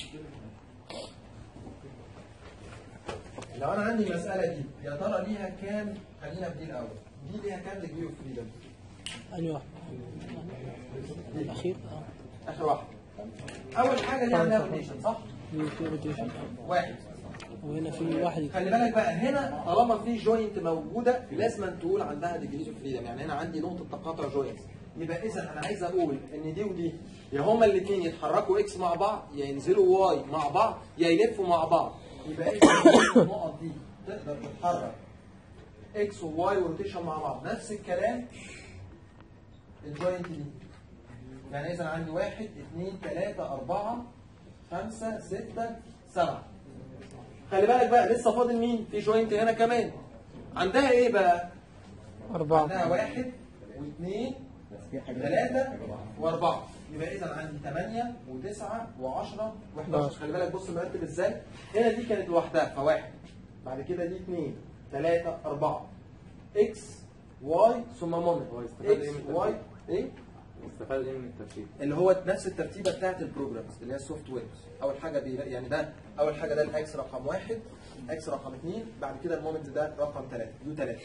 لو انا عندي المساله دي يا ترى ليها كام؟ خلينا بدي الاول، دي ليها كام ديجري اوف فريدم؟ أنهي واحدة؟ الأخير؟ اه اخر واحده. اول حاجه دي عندها روتيشن صح؟ دي في روتيشن واحد. وهنا في واحد. خلي بالك بقى هنا طالما في جوينت موجوده لازم تقول عندها ديجريز اوف فريدم، يعني هنا عندي نقطه تقاطع جوينتس. يبقى اذا انا عايز اقول ان دي ودي يا هما الاثنين يتحركوا اكس مع بعض، يا ينزلوا واي مع بعض، يا يلفوا مع بعض. يبقى اذا النقط دي تقدر تتحرك اكس وواي وروتيشن مع بعض. نفس الكلام الجوينت دي، يعني اذا عندي واحد اثنين ثلاثة أربعة خمسة ستة سبعة. خلي بالك بقى لسه فاضل مين؟ في جوينت هنا كمان. عندها ايه بقى؟ أربعة. عندها واحد واثنين ثلاثة وأربعة. يبقى إذا عندي ثمانية وتسعة وعشرة وحداشر. خلي بالك بص مرتب إزاي؟ هنا دي كانت لوحدها فواحد. بعد كده دي اثنين ثلاثة أربعة. إكس واي ثم مومنت. إكس واي إيه؟ استفاد ايه من الترتيب؟ اللي هو نفس الترتيبه بتاعت البروجرامز اللي هي السوفت وير. اول حاجه بي يعني ده اول حاجه ده الاكس رقم واحد، اكس رقم اثنين، بعد كده المومنت ده رقم ثلاثه، يو ثلاثه.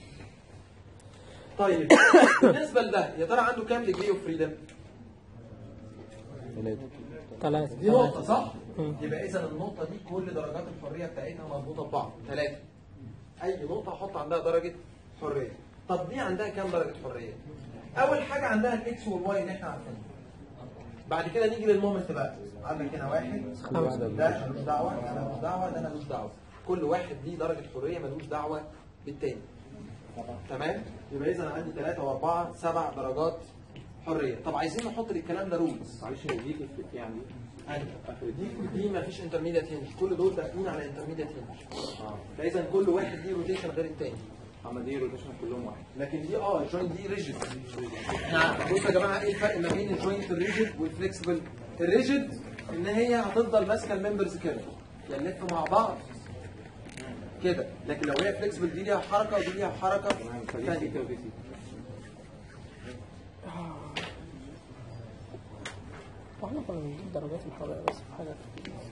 طيب بالنسبه لده يا ترى عنده كام ديجري اوف فريدم؟ ثلاثة. دي نقطه صح؟ يبقى اذا النقطه دي كل درجات الحريه بتاعتها مربوطه ببعض ثلاثه. اي نقطه احط عندها درجه حريه. طب دي عندها كام درجه حريه؟ اول حاجه عندها الاكس والواي اللي احنا عارفينها. بعد كده نيجي للمومنت بقى. عندك هنا واحد ده ملوش دعوه، ده ملوش دعوه، ده ملوش دعوه. كل واحد ليه درجه حريه ملوش دعوه بالتاني. تمام؟ يبقى اذا انا عندي ثلاثة وأربعة سبع درجات حريه. طب عايزين نحط للكلام ده رولز. معلش هي دي تفرق ايه عن دي؟ دي دي ما فيش انترميديت هنج، كل دول داخلين على انترميديت هنج. اه فاذا كل واحد ليه روتيشن غير الثاني. اما دي روتيشن كلهم واحد. لكن دي اه الجوينت دي ريجيد. احنا بصوا يا جماعه ايه الفرق ما بين الجوينت الريجيد والفليكسبل؟ الريجيد ان هي هتفضل ماسكه الممبرز كده يلفوا مع بعض كده، لكن لو هي فليكسبل دي ليها حركه ودي ليها حركه ثانيه. واحنا كنا بنجيب درجات الحرارة بس في حاجة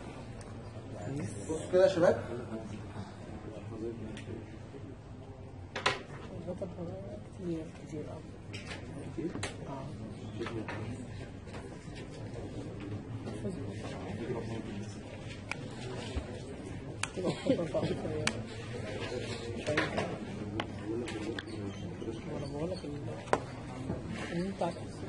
بصوا كده يا شباب، درجات الحرارة كتير كتير أوي. كتير؟ اه كده خطر صعب شوية. أنا بقول لك إن أنت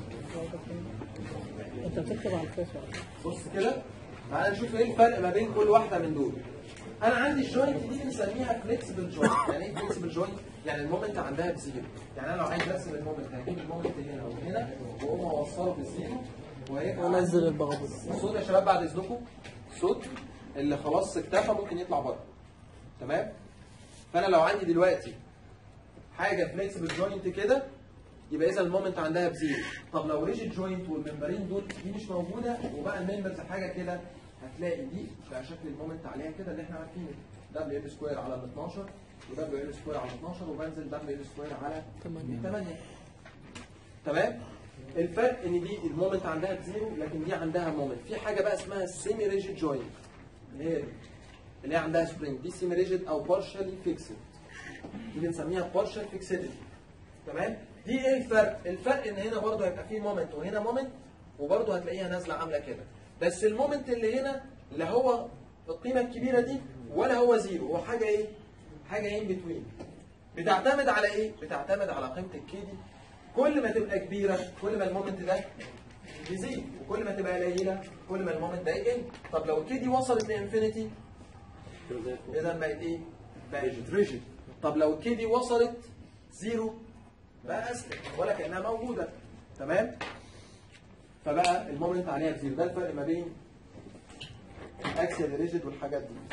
أنت بتكتب على الفيس. بص كده تعالى نشوف ايه الفرق ما بين كل واحده من دول. انا عندي الجوينت دي بنسميها فليكسبل جوينت. يعني ايه فليكسبل جوينت؟ يعني المومنت عندها بزيرو. يعني انا لو عايز ارسم المومنت هجيب المومنت هنا وهنا واقوم اوصله بزيرو وهيبقى وانزل الضغط. الصوت يا شباب بعد اذنكم، الصوت اللي خلاص اكتفى ممكن يطلع بره. تمام؟ فانا لو عندي دلوقتي حاجه فليكسبل جوينت كده يبقى اذا المومنت عندها بزيرو. طب لو ريجيد جوينت والممبرين دول دي مش موجوده وبقى الممبرز حاجه كده، هتلاقي دي بقى شكل المومنت عليها كده اللي احنا عارفينه، دبليو ال سكوير على ال اتناشر ودبليو ال سكوير على اتناشر وبنزل دبليو ال سكوير على تمانية. تمام؟ الفرق ان دي المومنت عندها بزيرو لكن دي عندها مومنت. في حاجه بقى اسمها سيمي ريجيد جوينت اللي هي اللي هي عندها سبرينج، دي سيمي ريجيد او بارشالي فيكسد. دي بنسميها بارشال فيكسيديتي. تمام؟ دي ايه الفرق؟ الفرق ان هنا برضه هيبقى فيه مومنت وهنا مومنت وبرضه هتلاقيها نازله عامله كده. بس المومنت اللي هنا لا هو القيمه الكبيره دي ولا هو زيرو، هو حاجه ايه؟ حاجه ان بتوين. بتعتمد على ايه؟ بتعتمد على قيمه الكي دي. كل ما تبقى كبيره كل ما المومنت ده يزيد، وكل ما تبقى قليله كل ما المومنت ده يقل. طب لو الكي دي وصلت لانفينيتي اذا بقت ايه؟ بقت ريجيد. طب لو الكي دي وصلت زيرو بقى اسلك ولا كانها موجوده. تمام؟ فبقى المومنت عليها بزيرو. ده الفرق ما بين الاكسل ريجيد والحاجات دي.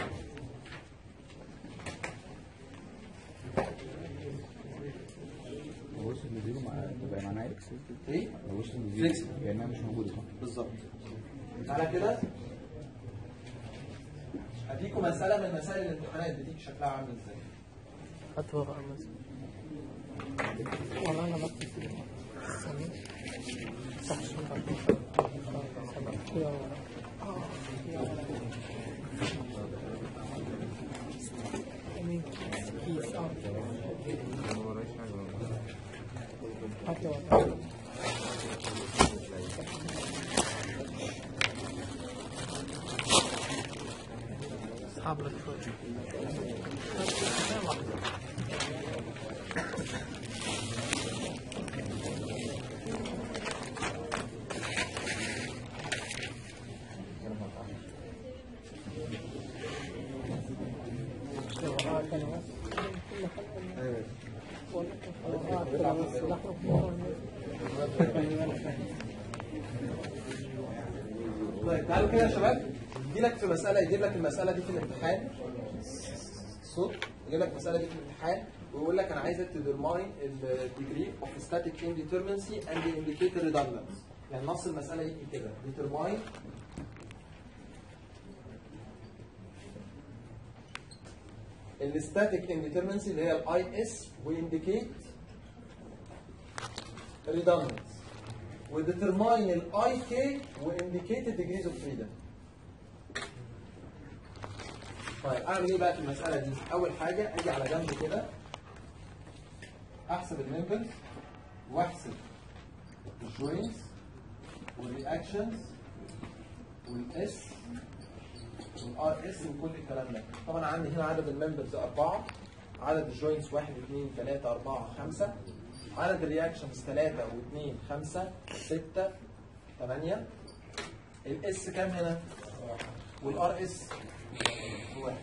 لو وصل لزيرو تبقى معناها اكس. ايه؟ لو وصل لزيرو كانها مش موجوده صح؟ بالظبط. على كده هديكم مساله من مسائل الامتحانات بتيجي شكلها عامل ازاي. هاتوا بقى مثلا. والله انا بكتب كده. استنى. صح شوف كده. امين. كيس اه. هاتوا. اصحاب لك شوي. طيب تعالوا كده يا شباب، يجي لك في مساله يجيب لك المساله دي في الامتحان صوت، يجيب لك المساله دي في الامتحان ويقول لك انا عايزك تديرماين الديجري اوف ستاتيك انديترمنسي اند انديكيتور ريدندنس. يعني نص المساله يجي كده ديترماين الستاتيك انديترمنسي اللي هي الاي اس وانديكيت ريدندنس وديترماين الاي كي وانديكيت الديجريز اوف فريدم. طيب اعمل ايه بقى في المساله دي؟ اول حاجه اجي على جنب كده احسب الممبرز واحسب الجوينتس والرياكشنز والاس والار اس وكل الكلام ده. طبعا عندي هنا عدد الممبرز اربعه، عدد الجوينتس واحد اثنين ثلاثه اربعه خمسه، عدد الرياكشنز ثلاثه واثنين خمسه سته ثمانيه، الاس كام هنا؟ والار اس واحد.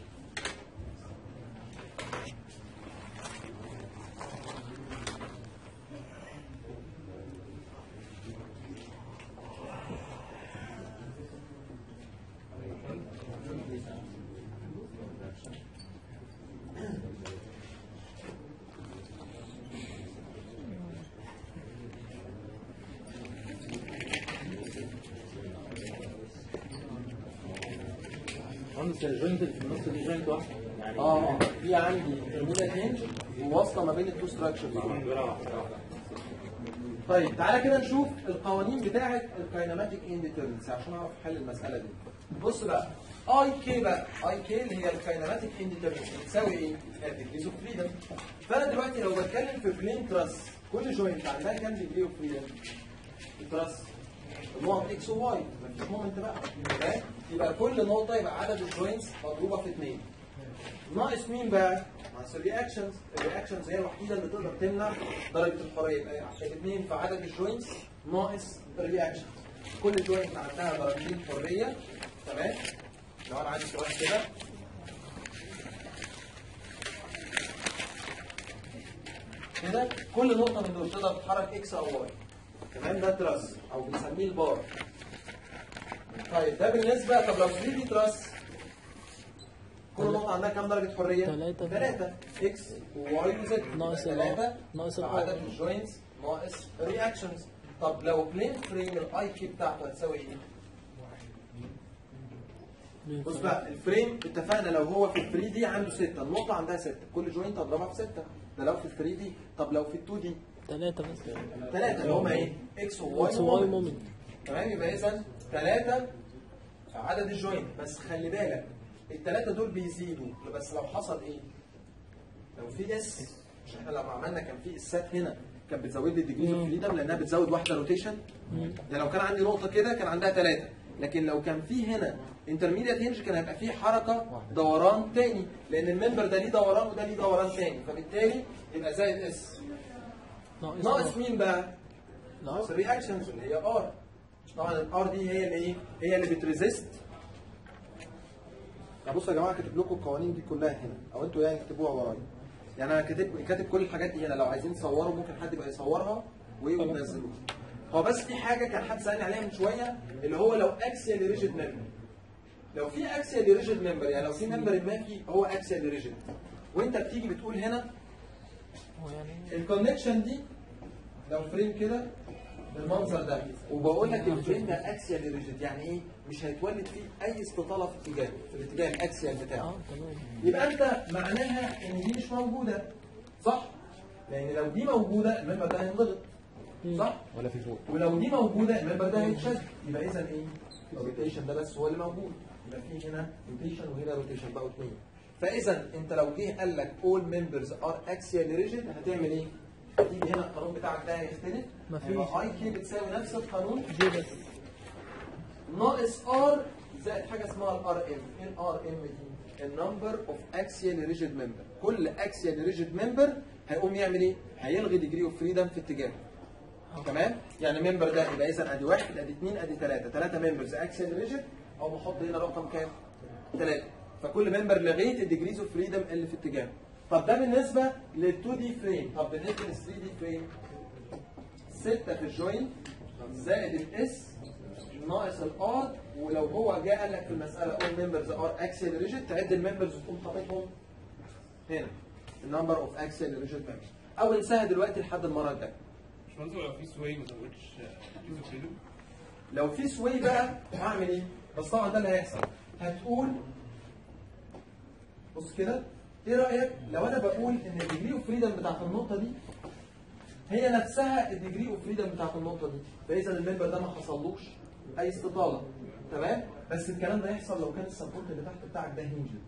بس الجوينت اللي في النص دي جوينت واحده يعني اه في عندي ترمينال هنج وواصله ما بين التو ستراكشرز. طيب تعالى كده نشوف القوانين بتاعه الكايناماتيك انديترمنسي عشان اعرف حل المساله دي. بص بقى اي كي بقى اي كي اللي هي الكايناماتيك انديترمنسي بتساوي ايه؟ ديجريز اوف فريدم. فانا دلوقتي لو بتكلم في بلين تراس كل جوينت عندها كام ديجري اوف فريدم؟ التراس النقط اكس وواي مفيش مومنت بقى تمام؟ يبقى كل نقطه يبقى عدد الجوينتس مضروبه في اثنين. ناقص مين بقى؟ ناقص الرياكشنز، الرياكشنز هي الوحيده اللي تقدر تمنع درجه الحريه يبقى عشان اثنين في عدد الجوينتس ناقص الرياكشنز. كل جوينت عندها درجتين حريه تمام؟ لو انا عندي سؤال كده كده كل نقطه من دول تقدر تتحرك اكس او واي تمام؟ ده تراس او بنسميه البار. طيب ده بالنسبه طب لو ثري دي تراس كل نقطة عندها كام درجة حرية؟ ثلاثة. ثلاثة اكس وواي وزد ناقص ثلاثة ناقص عدد الجوينتس ناقص الرياكشنز. طب لو بلين فريم الاي كي بتاعته هتساوي ايه؟ بص بقى الفريم اتفقنا لو هو في ال ثري دي عنده ستة، النقطة عندها ستة، كل جوينت اضربها في ستة، ده لو في ال ثري دي. طب لو في ال تو دي؟ ثلاثة بس ثلاثة اللي هما ايه؟ اكس وواي اكس واي مومنت تمام؟ يبقى اذا ثلاثة عدد الجوينت. بس خلي بالك الثلاثة دول بيزيدوا بس لو حصل ايه؟ لو في اس، مش احنا لما عملنا كان في اسات هنا كانت بتزود لي الديجريز اوف فريدم لانها بتزود واحدة روتيشن. يعني لو كان عندي نقطة كده كان عندها ثلاثة، لكن لو كان في هنا انترميديت هنج كان هيبقى فيه حركة دوران تاني لان الممبر ده ليه دوران وده ليه دوران تاني، فبالتالي يبقى زائد اس. ناقص مين بقى؟ ناقص الرياكشنز اللي هي ار. طبعا الار دي هي اللي ايه؟ هي اللي بتريزيست. يعني بصوا يا جماعه كاتب لكم القوانين دي كلها هنا او انتوا يعني اكتبوها ورايا. يعني انا كاتب كاتب كل الحاجات دي هنا، لو عايزين تصوروا ممكن حد يبقى يصورها وينزلوها. هو بس في حاجه كان حد سالني عليها من شويه اللي هو لو اكسيال ريجيد ممبر. لو في اكسيال ريجيد ممبر يعني لو في ممبر ما في هو اكسيال ريجيد وانت بتيجي بتقول هنا الكونكشن دي لو فريم كده بالمنظر ده وبقول لك الفريم ده اكسيال ريجيد يعني ايه؟ مش هيتولد فيه اي استطاله في اتجاه في الاتجاه الاكسيال بتاعه. يبقى انت معناها ان دي مش موجوده صح؟ لان لو دي موجوده الممبر ده هينضغط صح؟ ولا في فوق. ولو دي موجوده الممبر ده هيتشد. يبقى اذا ايه؟ الروتيشن ده بس هو اللي موجود. يبقى في هنا روتيشن وهنا روتيشن بقوا اثنين. فاذا انت لو جه قال لك all members are axially rigid هتعمل ايه؟ هتيجي هنا القانون بتاعك ده هيختلف. مفيش. يبقى اي كي بتساوي نفس القانون جي بس ناقص ار زائد حاجه اسمها الار ام. ايه الار ام دي؟ النمبر اوف اكسيال ريجيد ممبر. كل اكسيال ريجيد ممبر هيقوم يعمل ايه؟ هيلغي ديجري اوف فريدم في اتجاهه. تمام؟ يعني ممبر ده يبقى اذا ادي واحد ادي اثنين ادي ثلاثه، ثلاثه ممبرز اكسيال ريجيد او بحط هنا رقم كام؟ ثلاثه. فكل ممبر لغيت الديجريز اوف فريدم اللي في اتجاهه. طب ده بالنسبه لل تو دي فريم. طب بالنسبه لل ثري دي فريم ستة في الجوين زائد الاس ناقص الار. ولو هو جه قال لك في المساله all members are axial rigid تعد الممبرز وتقوم حاططهم هنا النمبر اوف axial rigid members او انساها دلوقتي لحد المره الجايه. مش منظور لو في سوي ما زودش كيلو فريدم. لو في سوي بقى هعمل ايه؟ بس طبعا ده اللي هيحصل. هتقول بص كده ايه رايك لو انا بقول ان الديجري اوف فريدم بتاعت النقطه دي هي نفسها الديجري اوف فريدم بتاعت النقطه دي، فاذا الممبر ده ما حصلوش اي استطاله تمام؟ بس الكلام ده يحصل لو كان السبورت اللي تحت بتاعك ده هنجد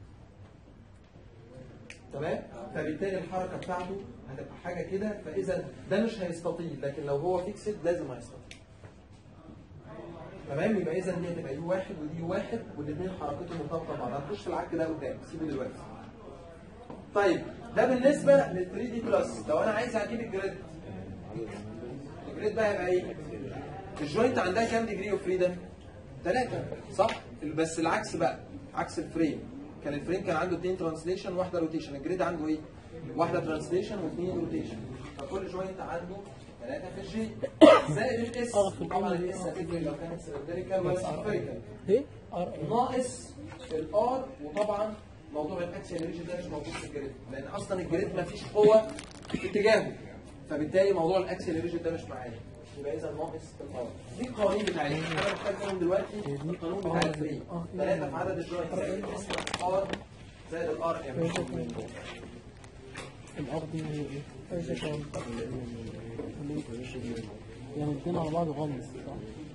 تمام؟ فبالتالي الحركه بتاعته هتبقى حاجه كده، فاذا ده مش هيستطيل، لكن لو هو فيكسد لازم هيستطيل تمام؟ يبقى اذا دي هتبقى يو واحد ودي يو واحد والاثنين حركتهم مرتبطه مع بعض. هنخش في العك ده قدام سيبه دلوقتي. طيب ده بالنسبه لل ثري دي بلس. لو انا عايز اجيب الجريد الجريد ده هيبقى ايه؟ الجوينت عندها كام ديجري اوف فريدم؟ ثلاثة صح؟ بس العكس بقى عكس الفريم. كان الفريم كان عنده اثنين ترانسليشن واحده روتيشن، الجريد عنده ايه؟ واحده ترانسليشن واثنين روتيشن. فكل جوينت عنده ثلاثة في الجي زائد الاس. طبعا الاس هتفرق لو كانت سيلندريكال ولا سفيريكال. ايه؟ ار ناقص الار. وطبعا موضوع الاكسيال ريجيد ده مش موجود في الجريد لان اصلا الجريد ما فيش قوه في اتجاهه، فبالتالي موضوع الاكسيال ريجيد ده مش معايا. يبقى اذا ناقص الار. دي القوانين بتاعتي انا محتاج منهم دلوقتي القانون بتاع الفريم. ثلاثه في عدد الجوينت زائد الاس ار زائد الار ام. الار دي ايه؟ يعني الاثنين على بعض غمض صح؟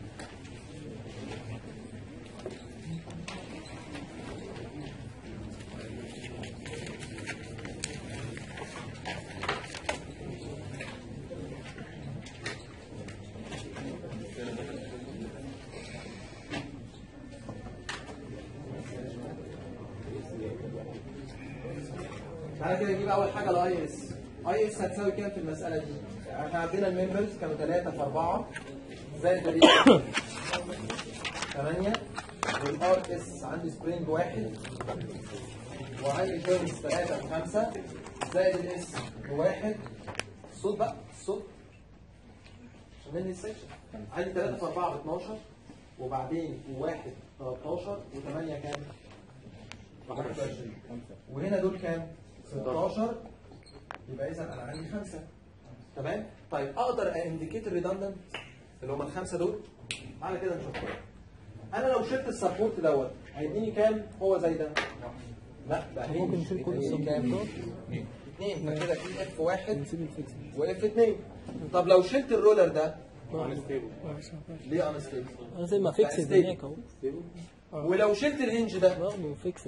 تعالى كده نجيب اول حاجه الاي اس. اي اس هتساوي كام في المساله دي؟ احنا عندنا الممبرز كانوا ثلاثة في أربعة زائد ال ثمانية، والار اس عندي سبرينج واحد، وعندي جوينتس ثلاثة في خمسة زائد الاس بواحد. الصوت بقى الصوت عشان ننهي السكشن. عندي ثلاثة في أربعة ب اتناشر، وبعدين واحد تلتاشر، وثمانية كام؟ واحد وعشرين. وهنا دول كام؟ ستاشر. يبقى اذا انا عندي خمسه. تمام؟ طيب اقدر انديكيت الريدندنت اللي هم الخمسه دول؟ تعالى كده نشوف. انا لو شلت السبورت دوت هيديني كام؟ هو زي ده؟ لا ده ممكن نشيل كل السبورتات. اثنين. فكده في اف واحد نسيب الفيكس. واف اثنين. طب لو شلت الرولر ده ليه انستيبل؟ انا زي ما فيكس هناك اهو. ولو شلت الهنج ده برضه فيكس.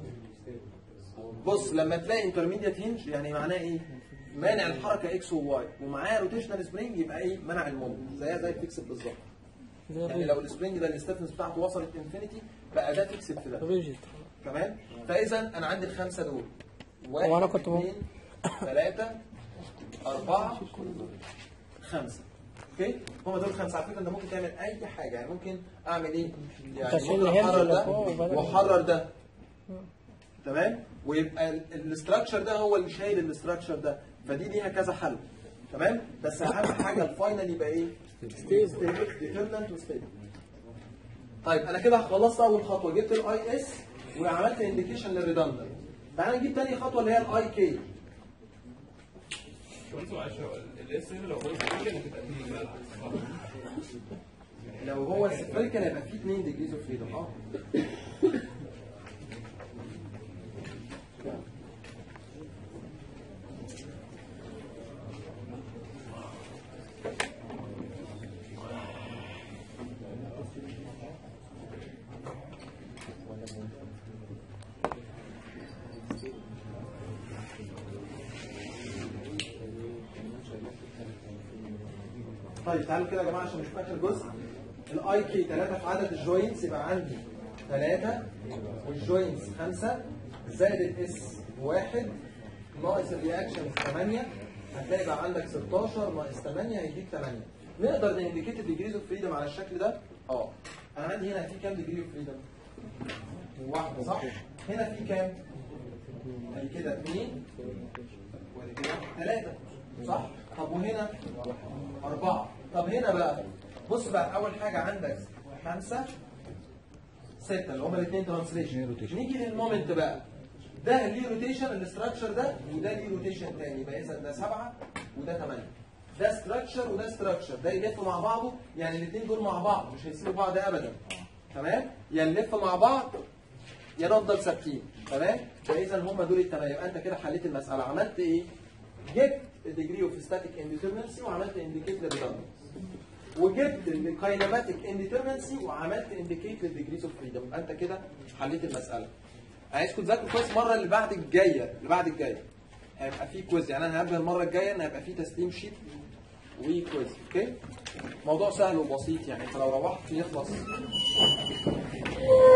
بص لما تلاقي انترميديت هنج يعني معناه ايه؟ مانع الحركه اكس وواي ومعاه روتيشنال سبرينج يبقى ايه؟ منع المومنت زيها زي الفيكسد بالظبط. يعني لو السبرينج ده الستفنس بتاعته وصلت انفينيتي بقى ده فيكسد في ده. ريجيد. تمام؟ فاذا انا عندي الخمسه دول. واحد هو أنا كنت مو- اثنين ثلاثه اربعه خمسه. اوكي؟ هم دول خمسه. على فكره انت ممكن تعمل اي حاجه، يعني ممكن اعمل ايه؟ يعني تشيل ممكن الهنج احرر اللي ده فوق وبعدين- واحرر ده. تمام؟ ويبقى الاستراكشر ده هو اللي شايل الاستراكشر ده، فدي ليها كذا حل. تمام؟ بس اهم حاجه الفاينل يبقى ايه؟ ستيبل ديترمنت وستيبل. طيب انا كده خلصت اول خطوه، جبت الاي اس وعملت انديكيشن للريدندنت. تعالى نجيب تاني خطوه اللي هي الاي كي. خمسة وعشرة الاس هنا لو هو سبرينج هتبقى اتنين بقى العكس صح؟ لو هو سفريكال هيبقى فيه اتنين ديجريز اوف فريدم. اه طيب تعالوا كده يا جماعه عشان نشوف اخر جزء. الاي كي ثلاثة في عدد الجوينتس يبقى عندي ثلاثة والجوينتس خمسة زائد الاس واحد ناقص الرياكشن ثمانية، هتلاقي بقى عندك ستاشر ناقص ثمانية هيديك ثمانية. نقدر نindicate الديجريز اوف فريدم على الشكل ده؟ اه. انا عندي هنا في كام ديجري اوف فريدم؟ واحدة صح؟ هنا في كام؟ ادي كده اثنين وادي كده ثلاثة صح؟ طب وهنا أربعة. طب هنا بقى بص بقى أول حاجة عندك خمسة ستة اللي هما الاثنين ترانسليشن. نيجي للمومنت بقى، ده ليه روتيشن الاستراكشر ده وده ليه روتيشن تاني، يبقى إذا ده سبعة وده ثمانية. ده ستراكشر وده ستراكشر، ده يلف مع بعضه، يعني الاثنين دول مع بعض مش هيسيبوا بعض أبدا. تمام؟ يا نلف مع بعض يا نفضل ثابتين. تمام؟ فإذا هما دول الثمانية. يبقى أنت كده حليت المسألة. عملت إيه؟ جبت الديجري اوف ستاتيك انديترمنسي وعملت انديكيت للريدندنس، وجبت الكاينماتيك انديترمنسي وعملت انديكيت للديجريز اوف فريدم. يبقى انت كده حليت المساله. عايزكم تذاكروا كويس. المره اللي بعد الجايه اللي بعد الجايه هيبقى في كويز، يعني انا هنبدا المره الجايه ان هيبقى في تسليم شيت وكويز. اوكي؟ موضوع سهل وبسيط، يعني انت لو روحت يخلص.